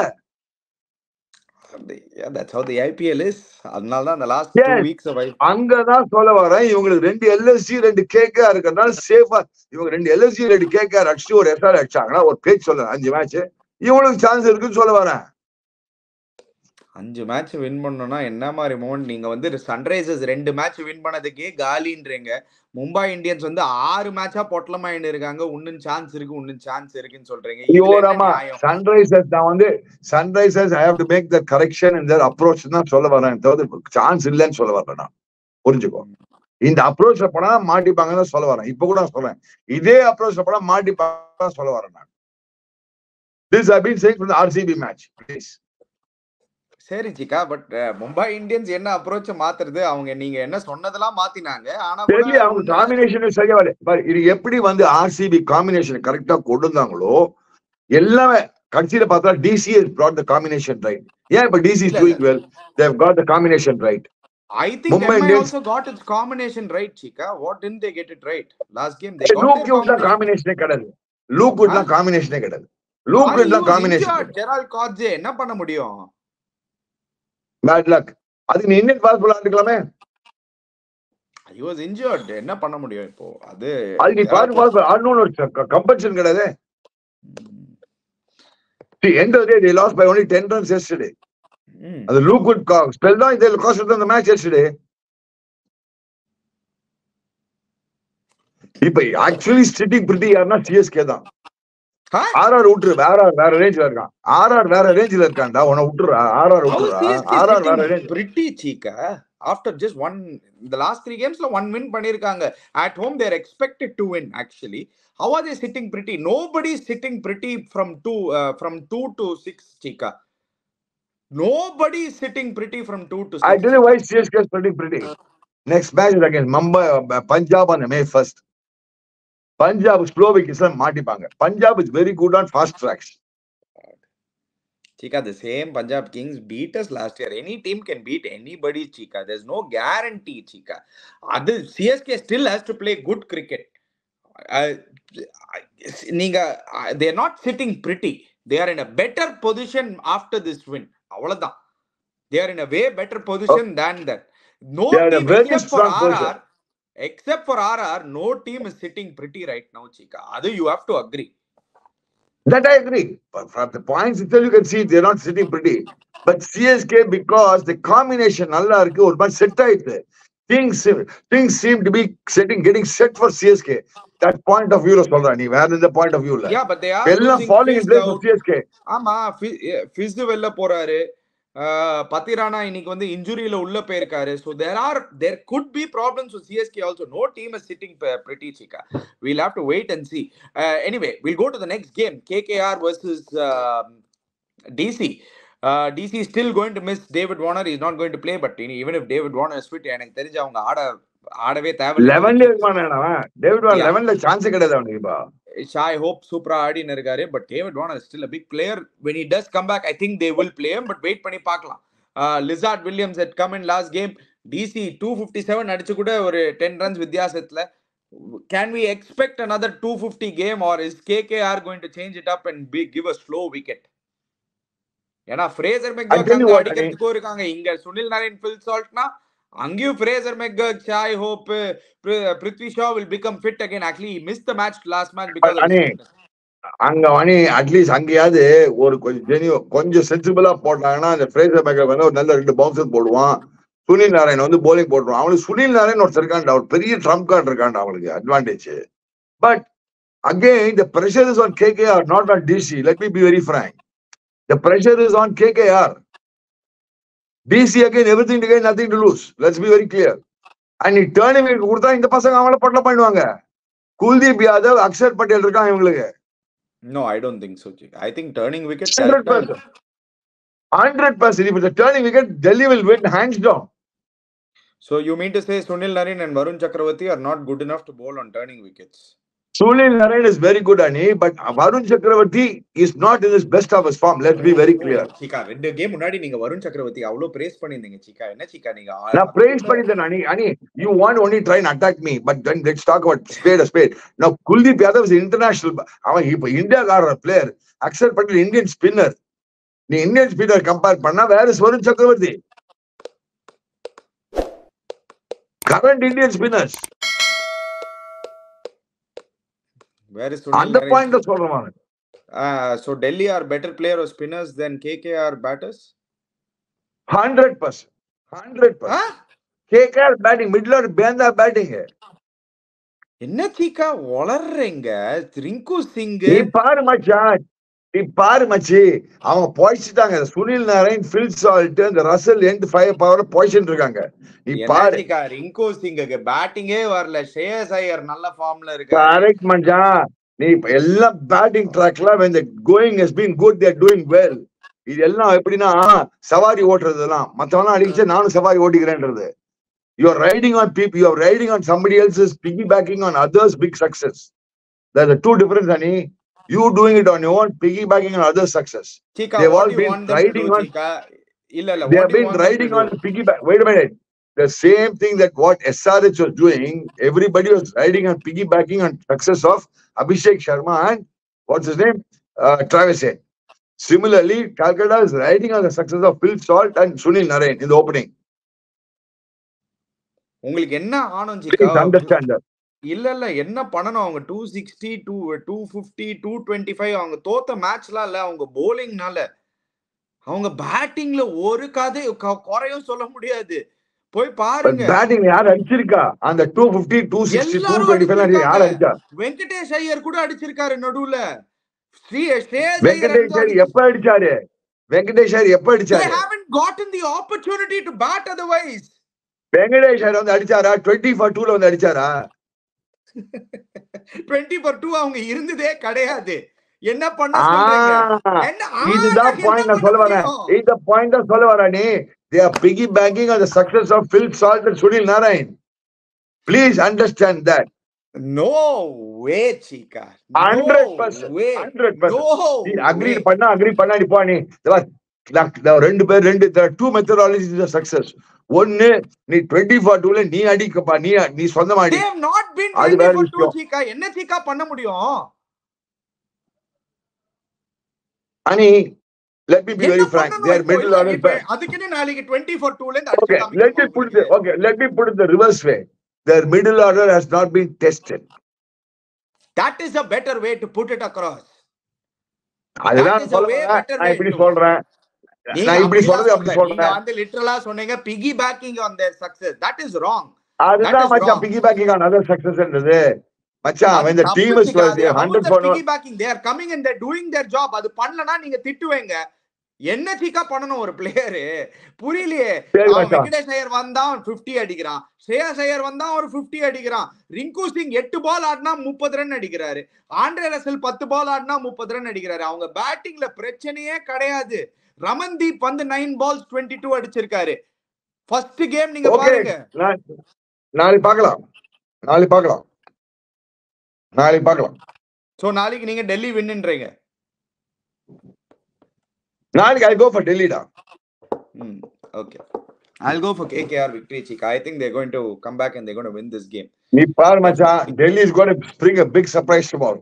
Yeah, that's how the I P L is. அதனால தான் the last two weeks of I P L அங்கதான் சொல்ல வரேன். இவங்களுக்கு ரெண்டு L S G ரெண்டு K K R இருக்கறதால சேஃபா இவங்க ரெண்டு L S G ரெண்டு K K R அடிச்சு ஒரு S R அடிச்சாங்கன்னா ஒரு பேஜ் சொல்றேன் அஞ்சு மேட்ச் இவங்களுக்கு சான்ஸ் இருக்குன்னு சொல்ல வரேன். அஞ்சு மேட்ச் வின் பண்ணணும்னா என்ன மாதிரி மோமெண்ட்? நீங்க வந்து சன்ரைசர்ஸ் ரெண்டு மேட்ச் வின் பண்ணதுக்கே காலின்றீங்க. மும்பை இந்தியன்ஸ் வந்து ஆறு மேட்சா பொட்டலமாயின்னு இருக்காங்க. இன்னும் சான்ஸ் இருக்கு இன்னும் சான்ஸ் இருக்குன்னு சொல்றீங்க. இதுல என்ன நியாயம்? சன்ரைசர்ஸ் நான் வந்து Sunrisers I have to make the correction in that approach தான் சொல்ல வரேன். தவிர சான்ஸ் இல்லைன்னு சொல்ல வரேன். நான் புரிஞ்சுக்கோ, இந்த அப்ரோச்ல போனா மாட்டிப்பாங்கன்னு சொல்ல வரேன். இப்ப கூட சொல்றேன், இதே அப்ரோச்ல போனா மாட்டிப்பாங்க சொல்ல வரேன் நான். This I been saying from the RCB match. Please. சரி சிக்கா, பட் மும்பை இந்தியன்ஸ் என்ன அப்ரோச் மாத்துறது? அவங்க நீங்க என்ன சொன்னதெல்லாம் மாத்தினாங்க. ஆனா தெரியல, அவங்க காம்பினேஷன் சரியா வரல. இது எப்படி வந்து ஆர்சிபி காம்பினேஷன் கரெக்டா கொண்டு வந்தாங்களோ எல்லாமே கடைசியில பார்த்தா DC has brought the combination right. Yeah, but D C is doing well. They have got the combination right. I think Mumbai Indians also got its combination right, Chika. What didn't they get it right last game? They got Luke Wood la combination கிடையாது. Luke Wood la combination கிடையாது. Luke Wood la combination. Gerald Kodje என்ன பண்ண முடியும்? Bad luck. அது நீ Indian bazball ஆடிக்கலாமே. He was injured. என்ன பண்ண முடியும் இப்போ? அது அது நீ பாஸ்பால் ஆடணும்னு கம்பல்ஷன் கிடையாது. See, end of the day, they lost by only ten runs yesterday. Mm. And the Luke Wood spell down, they cost them the match yesterday. If actually sitting pretty, are not C S K தான். R R விட்டுரு, வேற வேற ரேஞ்சில இருக்கான். R R வேற ரேஞ்சில இருக்கான்டா. உன விட்டுரு, R R விட்டுரு. R R வேற range. Pretty Chika. After just one, the last three games la one win பண்ணிருக்காங்க. At home they are expected to win actually. How are they sitting pretty? Nobody is sitting pretty from two uh, from two to six, Chika. Nobody is sitting pretty from two to six. I tell you why C S K is pretty pretty. Next match is against Mumbai, uh, Punjab on May first. Punjab slow wickets la மாட்டிப்பாங்க. Punjab is very good on fast tracks. Chika, the same Punjab Kings beat us last year. Any team can beat anybody, Chika. There's no guarantee, Chika. Other C S K still has to play good cricket. Uh, Ninga, uh, they are not sitting pretty. They are in a better position after this win. Avladha. They are in a way better position oh. than that. No team except for R R, except for R R, no team is sitting pretty right now, Chika. Other you have to agree. That I agree. But from the points itself, you can see they're not sitting pretty. But C S K, because the combination நல்லா இருக்கு, ஒரு மாதிரி set ஆயிடுது. Things things seem to be setting, getting set for C S K. That point of view la சொல்றா நீ. Where is the point of view la? Yeah, but they are எல்லாம் falling in place for C S K. ஆமா, Fizz வெல்ல போறாரு. பத்திரானா இன்னைக்கு வந்து இன்ஜுரியில உள்ள போயிருக்காரு. So there are there could be problems with C S K also. No team is sitting pretty, Chika. We'll have to wait and see. Uh, anyway, we'll go to the next game. K K R versus uh, D C. Uh, D C is still going to miss David Warner. He's not going to play, but even if David Warner is fit, எனக்கு தெரிஞ்சு அவங்க ஆட ஆடவே தேவையில்லை. eleven David Warner eleven ல chance கிடையாது அவனுக்கு. பா Shai Hope சூப்பரா ஆடின்னு இருக்காரு. But David Warner is still a big player. When he does come back, I think they will play him. But wait பண்ணி பார்க்கலாம். Uh, Lizard Williams had come in last game. D C two fifty-seven அடிச்சு கூட ஒரு ten runs வித்தியாசத்துல. Can we expect another two fifty game, or is K K R going to change it up and be, give a slow wicket? ஏன்னா Fraser McGurk அங்க அடிக்கிறதுக்கு இருக்காங்க. இங்க Sunil Naren, Phil Saltனா அங்கேயும் Fraser McGurk, Shai Hope, Prithvi Shaw will become fit again. Actually, he missed the match last match because of fitness. அங்க வனி at least அங்கேயாவது ஒரு கொஞ்சம் கொஞ்சம் சென்சிபிளா போட்டாங்கன்னா அந்த Fraser McGurk வந்து ஒரு நல்ல ரெண்டு பவுன்சர் போடுவான். சுனில் நாராயண் வந்து போலிங் போட்டுருவான். அவனுக்கு சுனில் நாராயண் ஒரு இருக்காண்டா, ஒரு பெரிய ட்ரம்ப் கார்டு இருக்காண்டா அவனுக்கு advantage. But again the pressure is on K K R, not on D C. Let me be very frank. The pressure is on K K R. D C again, everything to gain, nothing to lose. Let's be very clear. And he turning it கொடுத்தா இந்த பசங்க அவங்கள பட்ல பண்ணுவாங்க. குல்தீப் யாதவ், அக்ஷர் பட்டேல் இருக்காங்க இவங்களுக்கு. No, I don't think so. I think turning wicket one hundred percent. one hundred percent. If it's a turning wicket, Delhi will win hands down. So you mean to say Sunil Narine and Varun Chakravarti are not good enough to bowl on turning wickets? Sunil Narine is very good, Ani, but Varun Chakravarti is not in his best of his form. Let's be very clear. Chika, ரெண்டு game முன்னாடி நீங்க வருண் சக்கரவர்த்தி அவ்வளவு brace பண்ணிருந்தீங்க. Chika, என்ன Chika நீங்க? நான் praise பண்ணிட்டேன் Ani. Ani, you want only try and attack me, but then let's talk about spade a spade. Now Kuldeep Yadav is an international, அவன் இப்ப இந்தியாக்கார player. Axar Patel Indian spinner. நீ இந்தியன் ஸ்பின்னர் கம்பேர் பண்ணா where is Varun சக்கரவர்த்தி? Current Indian spinners. Where is on the point of சொல்றேன். Uh, so Delhi are better player or spinners than K K R batters? Hundred percent hundred percent KKR batting middle order பேந்தா batting. என்ன சீக்கா வளர்றீங்க ரிங்கு சிங்? நீ பாரு மச்சான், நீ பாரு மச்சி, அவங்க போயிச்சுட்டாங்க. சுனில் நாராயண், ஃபில் சால்ட், அந்த ரசல் எண்ட் ஃபைவ் பவர்ல போயிச்சுட்டு இருக்காங்க. நீ பாரு ரிங்கு சிங்குக்கு பேட்டிங்கே வரல. ஷ்ரேயஸ் ஐயர் நல்ல ஃபார்ம்ல இருக்காரு. கரெக்ட் மச்சான். நீ எல்லாம் பேட்டிங் ட்ராக்ல when the going has been good, they are doing well. இது எல்லாம் எப்படின்னா சவாரி ஓட்டுறதுலாம், மத்தவெல்லாம் அடிச்சு நானும் சவாரி ஓட்டிக்கிறேன்றது. You are riding on people, you are riding on somebody else's piggybacking on others' big success. There's a two difference, honey. You doing it on your own, piggybacking on others' success. Chika, They've what all do you been want them riding to do, on. Chika? Illa, illa, They what have do you been want them riding to on do? the piggyback. Wait a minute. The same thing that what S R H was doing, everybody was riding on piggybacking on success of Abhishek Sharma and what's his name, uh, Travis Head. Similarly, Calcutta is riding on the success of Phil Salt and Sunil Narayan in the opening. உங்களுக்கு என்ன ஆனும் Please சீக்கா? understand that. இல்ல இல்ல என்ன பண்ணணும் அவங்க? Two sixty two two fifty two twenty five அவங்க தோத்த மேட்ச்லாம் இல்ல, அவங்க போலிங்னால. அவங்க பேட்டிங்ல ஒரு கதை க- குறையும் சொல்ல முடியாது. போய் But பாருங்க, batting யார் அடிச்சிருக்கா? அந்த two fifty, two sixty, two எல்லாரும் டுவெண்ட்டி ஃபைவ் அடிச்சிருக்காங்க. யார் அடிச்சா? வெங்கடேஷ் ஐயர் கூட அடிச்சிருக்காரு நடுவுல. ஸ்ரீ ஷ்ரேயஸ் ஐயர் வெங்கடேஷ் ஐயர் எப்ப அடிச்சாரு? வெங்கடேஷ் ஐயர் எப்ப they அடிச்சாரு? haven't gotten the opportunity to bat otherwise. Venkatesh Iyer வந்து அடிச்சாரா? டுவெண்ட்டி ஃபார் டூல வந்து அடிச்சாரா? டுவெண்ட்டி ஃபார் டூ அவங்க இருந்ததே கிடையாது. என்ன பண்ண சொல்றீங்க? ஆ, என்ன இதுதான் ஆனா பாயிண்ட் என்ன நான் பண்ண சொல்ல வரேன். முடியும்? இந்த பாயிண்ட் தான் சொல்ல வரேன். நீ they are piggybacking on the success of Phil Salt and Sunil Narayan. Please understand that. No way, Chika. Hundred No percent way. Hundred percent No நீ அக்ரி way. பண்ணா அக்ரி பண்ணாடி போ. நீ இதோ நான் நான் ரெண்டு பேர் ரெண்டு டூ மெத்தடாலஜிஸ் ஆஃப் சக்சஸ். ஒன்னு நீ டுவெண்ட்டி ஃபார் டூல நீ அடிக்கப்பா, நீ நீ சொந்தமா They அடி, have not been அது twenty வேற for two, விஷயம். Chika. என்ன Chika பண்ண முடியும்? அனி let me be என்ன very frank, பண்ணணும் they are இப்போ? middle இல்ல order இப்ப bat. அதுக்குன்னு நாளைக்கு டுவெண்ட்டி for two ல இருந்து அடிச்சு Okay, let காமிக்கணுமா me put it உங்களுக்கு? okay, let me put it the reverse way. Their middle order has not been tested. That is a better way to put it across. That அதுதான் is a சொல்ல way வரேன். better நான் way இப்படி to. சொல்றேன். நீங்க நான் இப்படி அப்படிலாம் சொல்றது அப்படி சொல்ல. நீங்க சொல்றேன். வந்து லிட்டரலா சொன்னீங்க piggy backing on their success. That is wrong. That அதுதான் is மச்சான் wrong. பிகிபேக்கிங் ஆன் அதர் சக்சஸ்ன்றது. மச்சான் அது when the தப்பு team is Chika. அது how is hundred that for piggy backing? They are coming and they're doing their job. அது பண்ணலனா நீங்க திட்டுவீங்க. என்ன சீக்கா பண்ணணும் ஒரு பிளேயரு? புரியலையே. சரி அவன் மச்சான். வெங்கடேஷ் ஐயர் வந்தான் பிப்டி அடிக்கிறான், ஸ்ரேயஸ் ஐயர் வந்தான் ஒரு பிப்டி அடிக்கிறான், ரிங்கு சிங் எட்டு பால் ஆடினா முப்பது ரன் அடிக்கிறாரு, ஆண்ட்ரே ரசல் பத்து பால் ஆடினா முப்பது ரன் அடிக்கிறாரு. அவங்க பேட்டிங்ல பிரச்சனையே கிடையாது. ரமன்தீப் வந்து நைன் பால்ஸ் டுவெண்ட்டி டூ அடிச்சிருக்காரு. ஃபர்ஸ்ட் கேம் நீங்க ஓகே, பாருங்க. நாளைக்கு பார்க்கலாம், நாளைக்கு பார்க்கலாம், நாளைக்கு பார்க்கலாம். சோ நாளைக்கு நீங்க டெல்லி வின்ன்றீங்க. நாளைக்கு I go for Delhi டா. Hmm. Okay. I'll go for K K R victory, Chika. I think they're going to come back and they're going to win this game. நீ பாரு மச்சான், Delhi is going to bring a big surprise tomorrow.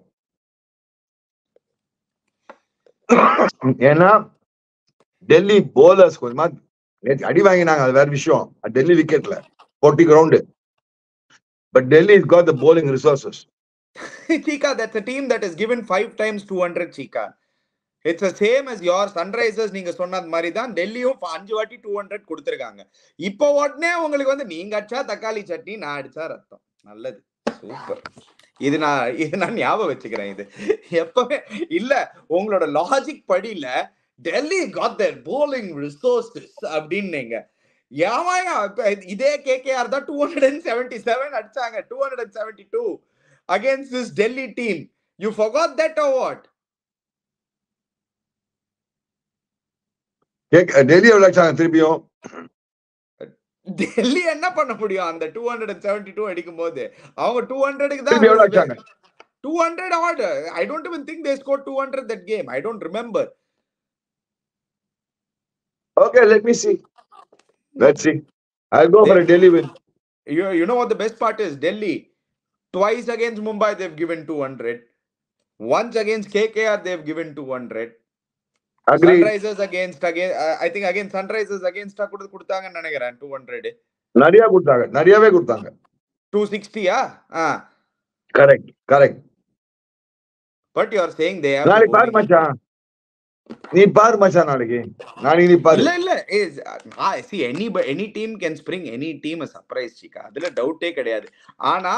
ஏன்னா Delhi bowlers கொஞ்சமா அடி வாங்கினாங்க, அது வேற விஷயம். டெல்லி விக்கெட்ல forty ground. But Delhi has got the bowling resources. Chika, that's a team that is given five times two hundred, Chika. It's the same as your Sunrisers. நீங்க சொன்னது மாதிரி தான் டெல்லியும் அஞ்சு வாட்டி டூ ஹண்ட்ரட் கொடுத்துருக்காங்க. இப்போ உடனே உங்களுக்கு வந்து நீங்க அடிச்சா தக்காளி சட்னி, நான் அடிச்சா ரத்தம். நல்லது, சூப்பர். இது நான் இது நான் ஞாபகம் வச்சுக்கிறேன். இது எப்பவே இல்ல, உங்களோட லாஜிக் படியில Delhi got their bowling resources அப்படின்னீங்க. ஏமாயா இதே கேகேஆர் தான் டூ ஹண்ட்ரட் செவன்டி செவன் அடிச்சாங்க, two hundred seventy two against this Delhi team. You forgot that or what? Delhi எவ்வளவு அடிச்சாங்க திருப்பியும்? டெல்லி என்ன பண்ண முடியும் அந்த டூ ஹண்ட்ரட் செவன்டி டூ அடிக்கும் போது? அவங்க டூ ஹண்ட்ரடுக்கு திருப்பி எவ்வளவு தான் அடிச்சாங்க? Two hundred odd. I don't even think they scored two hundred that game. I don't remember. Okay, let me see. Let's see. I'll go for a Delhi win. You, you know what the best part is? Delhi, twice against Mumbai they've given two hundred. Once against K K R they've given two hundred. Agreed. Sunrisers against again uh, I think against Sunrisers against கூட கொடுத்தாங்கன்னு நினைக்கிறேன் two hundred. நிறைய கொடுத்தாங்க, நிறையவே கொடுத்தாங்க. two sixty ஆ? ஆ, correct correct. but you are saying they have நாளைக்கு பாரு மச்சான், நீ பாரு மச்சான் நாளைக்கு நாளைக்கு நீ பாரு இல்ல இல்ல is I see any any team can spring any team a surprise chica அதுல டவுட்டே கிடையாது ஆனா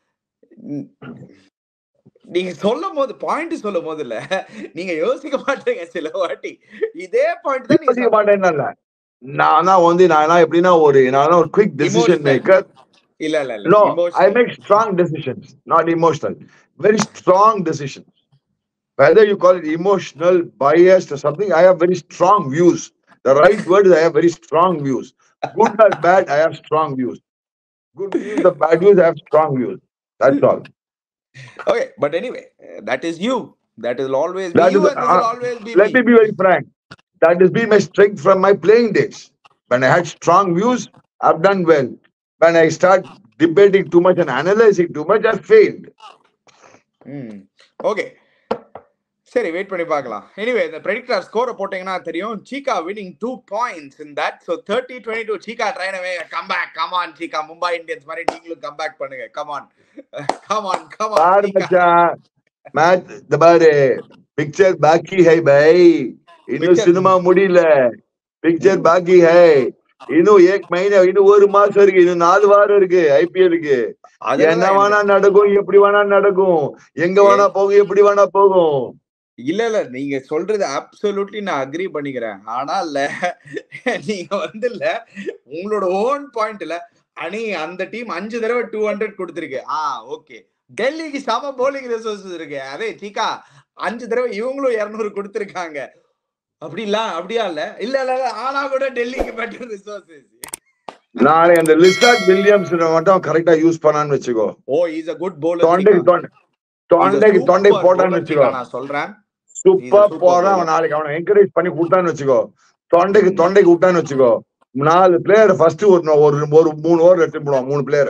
நீங்க சொல்லும் போது பாயிண்ட் சொல்லும் போது இல்ல நீங்க யோசிக்க மாட்டீங்க சில வாட்டி இதே பாயிண்ட் தான் யோசிக்க மாட்டேன்னா இல்ல நானா வந்து நானா எப்படின்னா ஒரு நானா ஒரு குவிக் டெசிஷன் மேக்கர் இல்ல இல்ல இல்ல no I make strong decisions not emotional very strong decisions whether you call it emotional biased or something I have very strong views the right word is I have very strong views good or bad I have strong views good views or bad views I have strong views that's all okay but anyway that is you that will always be that you is, and this uh, will always be let me. me be very frank that has been my strength from my playing days when I had strong views I've done well when I start debating too much and analyzing too much I've failed hmm okay சரி wait பண்ணி பார்க்கலாம் anyway இந்த predictor ஸ்கோரை போட்டீங்கன்னா தெரியும் Cheeka winning two points in that so thirty twenty two Cheeka drain away come back come on Cheeka Mumbai Indians மாதிரி நீங்களும் come back பண்ணுங்க come on come on come on Cheeka match இந்த பாரு பிக்சர் பாக்கி ஹை பை இன்னும் சினிமா முடியல பிக்சர் பாக்கி ஹை இன்னும் ஏக் மहीने இன்னும் ஒரு மாசம் இருக்கு இன்னும் நாலு வாரம் இருக்கு ஐபிஎலுக்கு என்ன வேணா நடக்கும் எப்படி வேணா நடக்கும் எங்க வேணா போகும் எப்படி வேணா போகும் இல்ல இல்ல நீங்க சொல்றது அப்சல்யூட்லி நான் அக்ரி பண்ணிக்கிறேன் ஆனா இல்ல நீங்க வந்து இல்ல உங்களோட ஓன் பாயிண்ட்ல அணி அந்த டீம் அஞ்சு தடவை டூ ஹண்ட்ரட் கொடுத்துருக்கு ஆ ஓகே டெல்லிக்கு சம போலிங் ரிசோர்சஸ் இருக்கு அதே சீக்கா அஞ்சு தடவை இவங்களும் இருநூறு கொடுத்துருக்காங்க அப்படி இல்ல அப்படியா இல்ல இல்ல இல்ல ஆனா கூட டெல்லிக்கு பெட்டர் ரிசோர்சஸ் நாளை அந்த லிஸ்டார்ட் வில்லியம்ஸ் மட்டும் கரெக்டா யூஸ் பண்ணான்னு வெச்சுக்கோ oh is a good bowler தொண்டைக்கு தொண்டைக்கு தொண்டை போட்டான்னு வெச்சுக்கோ நான் சொல்றேன் சூப்பர் போறான் அவன் நாளைக்கு அவனை என்கரேஜ் பண்ணி கொடுத்தான்னு வெச்சுக்கோ தொண்டைக்கு தொண்டைக்கு விட்டான்னு வெச்சுக்கோ நாலு பிளேயர் ஃபர்ஸ்ட் ஒரு ஒரு மூணு ஓவர் எடுத்து போடுவான் மூணு பிளேயர்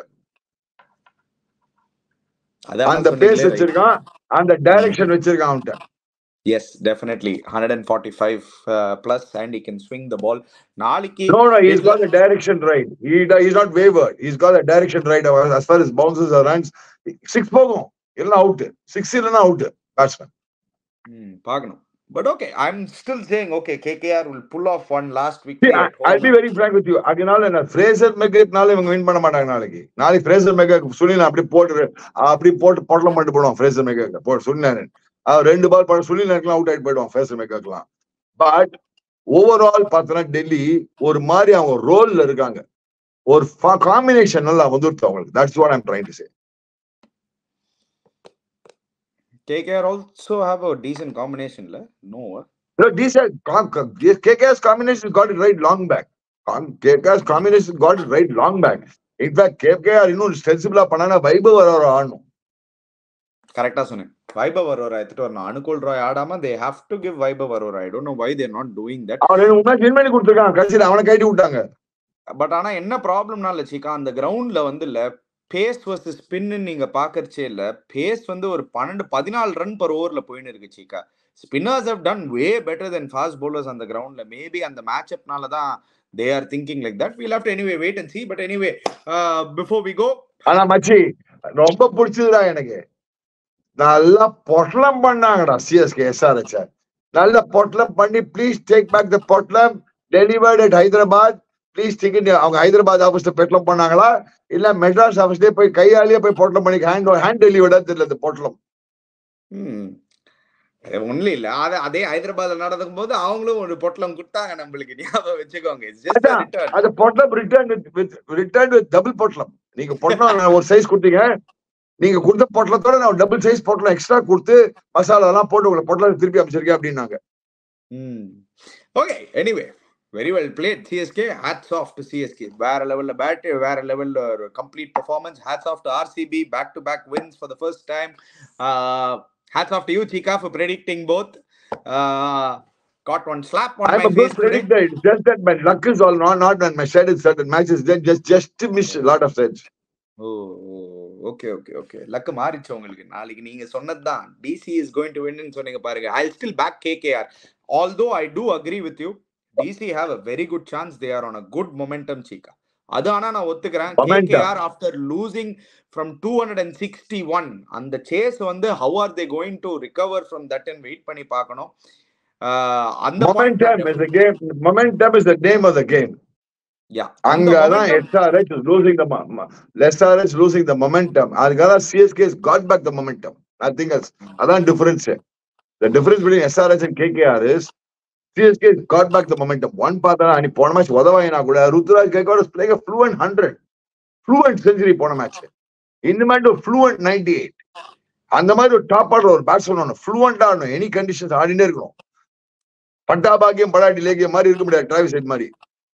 அந்த பேஸ் வச்சிருக்கான் அந்த டைரக்ஷன் வச்சிருக்கான் அவன்கிட்ட Yes, definitely. one forty-five uh, plus and he can swing the ball. Naliki. No, no, he's got the direction right. He he's not wavered. He's got the direction right as far as bounces or runs. Six pogum. Illa out. Six illa out. Batsman. Hmm. Paganum. But okay, I'm still saying okay. K K R will pull off one last week. See, I, I'll be very frank with you. Aginal and Fraser Megak naale ivanga win panna maatanga naaliki. Naali Fraser Megak Sunil appadi potu appadi potu potlam pannu poduvan Fraser Megak. Potu Sunil ரெண்டு பால் பண்ண சொல்லி நேரக்கலாம் out ஆயிட்டு போயிடுவான் phasor மேக்கர்லாம் but overall பார்த்தோன்னா டெல்லி ஒரு மாதிரி அவங்க ரோல்ல இருக்காங்க ஒரு காம்பினேஷன் நல்லா வந்துருச்சு அவங்களுக்கு that's what I'm trying to say K K R also have a decent combination la no no decent K K R's combination got it right long back K K R's combination got it right long back in fact K K R இன்னும் ஸ்டென்சிபிளா பண்ணானா வைபவ் வர ஆடணும் கரெக்டா சொன்னேன் வைபவ் அரோரா எடுத்துட்டு வரணும் அனுகூல் ராய் ஆடாம they have to give Vaibhav Arora I don't know why they are not doing that அவன் உண்மையா வின் பண்ணி கொடுத்திருக்கான் கடைசில அவனை கைட்டி விட்டாங்க பட் ஆனா என்ன ப்ராப்ளம்னா இல்ல சீக்கா அந்த கிரவுண்ட்ல வந்து இல்ல பேஸ் வர்சஸ் ஸ்பின் நீங்க பாக்கறச்சே இல்ல பேஸ் வந்து ஒரு பன்னெண்டு பதினாலு ரன் பர் ஓவர்ல போயின்னு இருக்கு Cheeka spinners have done way better than fast bowlers அந்த கிரவுண்ட்ல மேபி அந்த மேட்ச் அப்னால தான் they are thinking like that we'll have to anyway wait and see but anyway uh, before we go ஆனா மச்சி ரொம்ப பிடிச்சதுடா எனக்கு நல்லா பொட்டலம் பண்ணாங்கடா சிஎஸ்கே எஸ்ஆர்எச் நல்ல பொட்டலம் பண்ணி ப்ளீஸ் டேக் பேக் த பொட்டலம் delivered at Hyderabad please take it அவங்க ஹைதராபாத் ஆஃபீஸ்ல பொட்டலம் பண்ணாங்களா இல்ல மெட்ராஸ் ஆஃபீஸ்லயே போய் கையாலேயே போய் பொட்டலம் பண்ணி ஹேண்ட் ஹேண்ட் டெலிவர்டா தெரியல இந்த பொட்டலம் ஒன்லி இல்ல அத அதே ஹைதராபாத்ல நடக்கும் போது அவங்களும் ஒரு பொட்டலம் கொடுத்தாங்க நம்மளுக்கு ஞாபகம் வச்சுக்கோங்க அது பொட்டலம் return with return with double பொட்டலம் நீங்க பொட்டலம் ஒரு சைஸ் கொடுத்தீங்க நீங்க கொடுத்த பொட்டலத்தோட நான் டபுள் சைஸ் பொட்டலம் எக்ஸ்ட்ரா கொடுத்து மசாலா எல்லாம் போட்டு உங்களை பொட்டலம் திருப்பி அமைச்சிருக்கேன் அப்படின்னாங்க okay anyway very well played CSK hats off to CSK வேற லெவல்ல பேட் வேற லெவல்ல ஒரு complete performance hats off to RCB back to back wins for the first time hats off to you Cheeka for predicting both uh, got one slap on I'm my a good face predictor. It's just that my luck is all not not when my shed in certain matches then just just to miss a lot of sets. Oh okay okay okay luck மாறிச்சு உங்களுக்கு நாளைக்கு நீங்க சொன்னதுதான் DC is going to win னு சொன்னீங்க பாருங்க I still back KKR although I do agree with you D C have a very good chance they are on a good momentum Cheeka அது ஆனா நான் ஒத்துக்கிறேன் KKR after losing from two sixty-one அந்த chase வந்து how are they going to recover from that and wait பண்ணி பார்க்கணும் அந்த momentum is the game. Momentum is the name of the game. Yeah. அங்கதான் S R H is losing the S R H losing the momentum. அதுக்காக C S K has got back the momentum. Nothing else. அதான் difference. The difference between S R H and K K R is C S K has got back the momentum. One பார்த்தா நீ போன match உதவாயினா கூட Ruturaj Gaikwad is playing a fluent one hundred. Fluent century போன match. இந்த மாதிரி ஒரு fluent ninety-eight. அந்த மாதிரி ஒரு டாப் ஆர்டர் ஒரு பேட்ஸ்மேன் ஒன்று ஃப்ளூவெண்டா ஆடணும். எனி கண்டிஷன்ஸ் ஆடினே இருக்கணும். பட்டா பாக்கியம் படாட்டி லேக்கிய மாதிரி இருக்க முடியாது. டிராவிஸ் ஹெட் மாதிரி.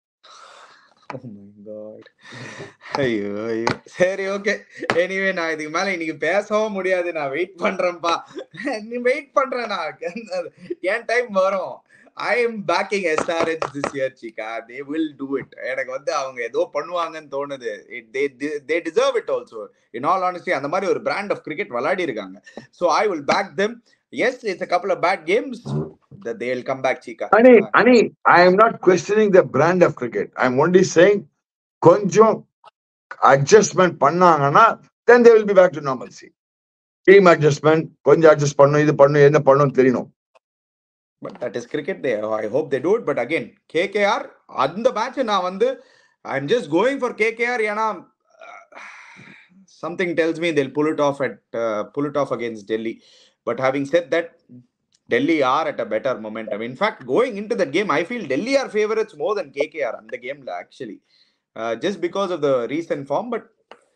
ஐயோ ஐயோ சரி ஓகே. எனிவே நான் இதுக்கு மேல இன்னைக்கு பேசவும் முடியாது. நான் வெயிட் பண்றேன்ப்பா. நீ வெயிட் பண்றேன். நான் என் டைம் வரும். I am backing S R H this year, Chika. They will do it. எனக்கு வந்து அவங்க ஏதோ பண்ணுவாங்கன்னு தோணுது. They they deserve it also. In all honesty, அந்த மாதிரி ஒரு brand of cricket விளையாடி இருக்காங்க. So I will back them. Yes, it's a couple of bad games that they will come back, Chika. Ani, Ani, I am not questioning the brand of cricket. I am only saying கொஞ்சம் adjustment பண்ணாங்கன்னா then they will be back to normalcy. Team adjustment, கொஞ்சம் adjust பண்ணணும், இது பண்ணணும், என்ன பண்ணணும் தெரியணும். But that is cricket. They, I hope they do it. But again, K K R, அந்த match நான் வந்து I'm just going for K K R. ஏன்னா something tells me they'll pull it off at uh, pull it off against Delhi. But having said that, Delhi are at a better momentum. In fact, going into that game, I feel Delhi are favorites more than K K R on the game actually, uh, just because of the recent form. But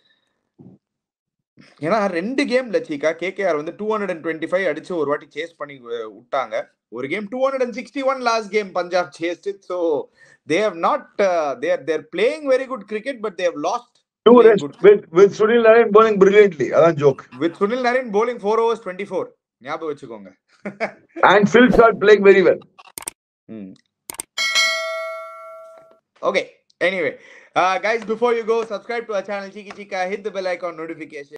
ஏன்னா ரெண்டு கேம்ல Cheeka KKR வந்து two hundred twenty five அடிச்சு ஒரு வாட்டி chase பண்ணி விட்டாங்க. ஒரு game two hundred sixty one last game Punjab chased it. So they have not there there playing very good cricket but they have lost. With Sunil Narine bowling brilliantly. அதான் joke. With Sunil Narine bowling four overs twenty-four. ஞாபகம் வச்சுக்கோங்க. And Phil Short playing very well. Hmm. Okay. Anyway, uh, guys, before you go, subscribe to our channel Chiki Chika, hit the bell icon notification.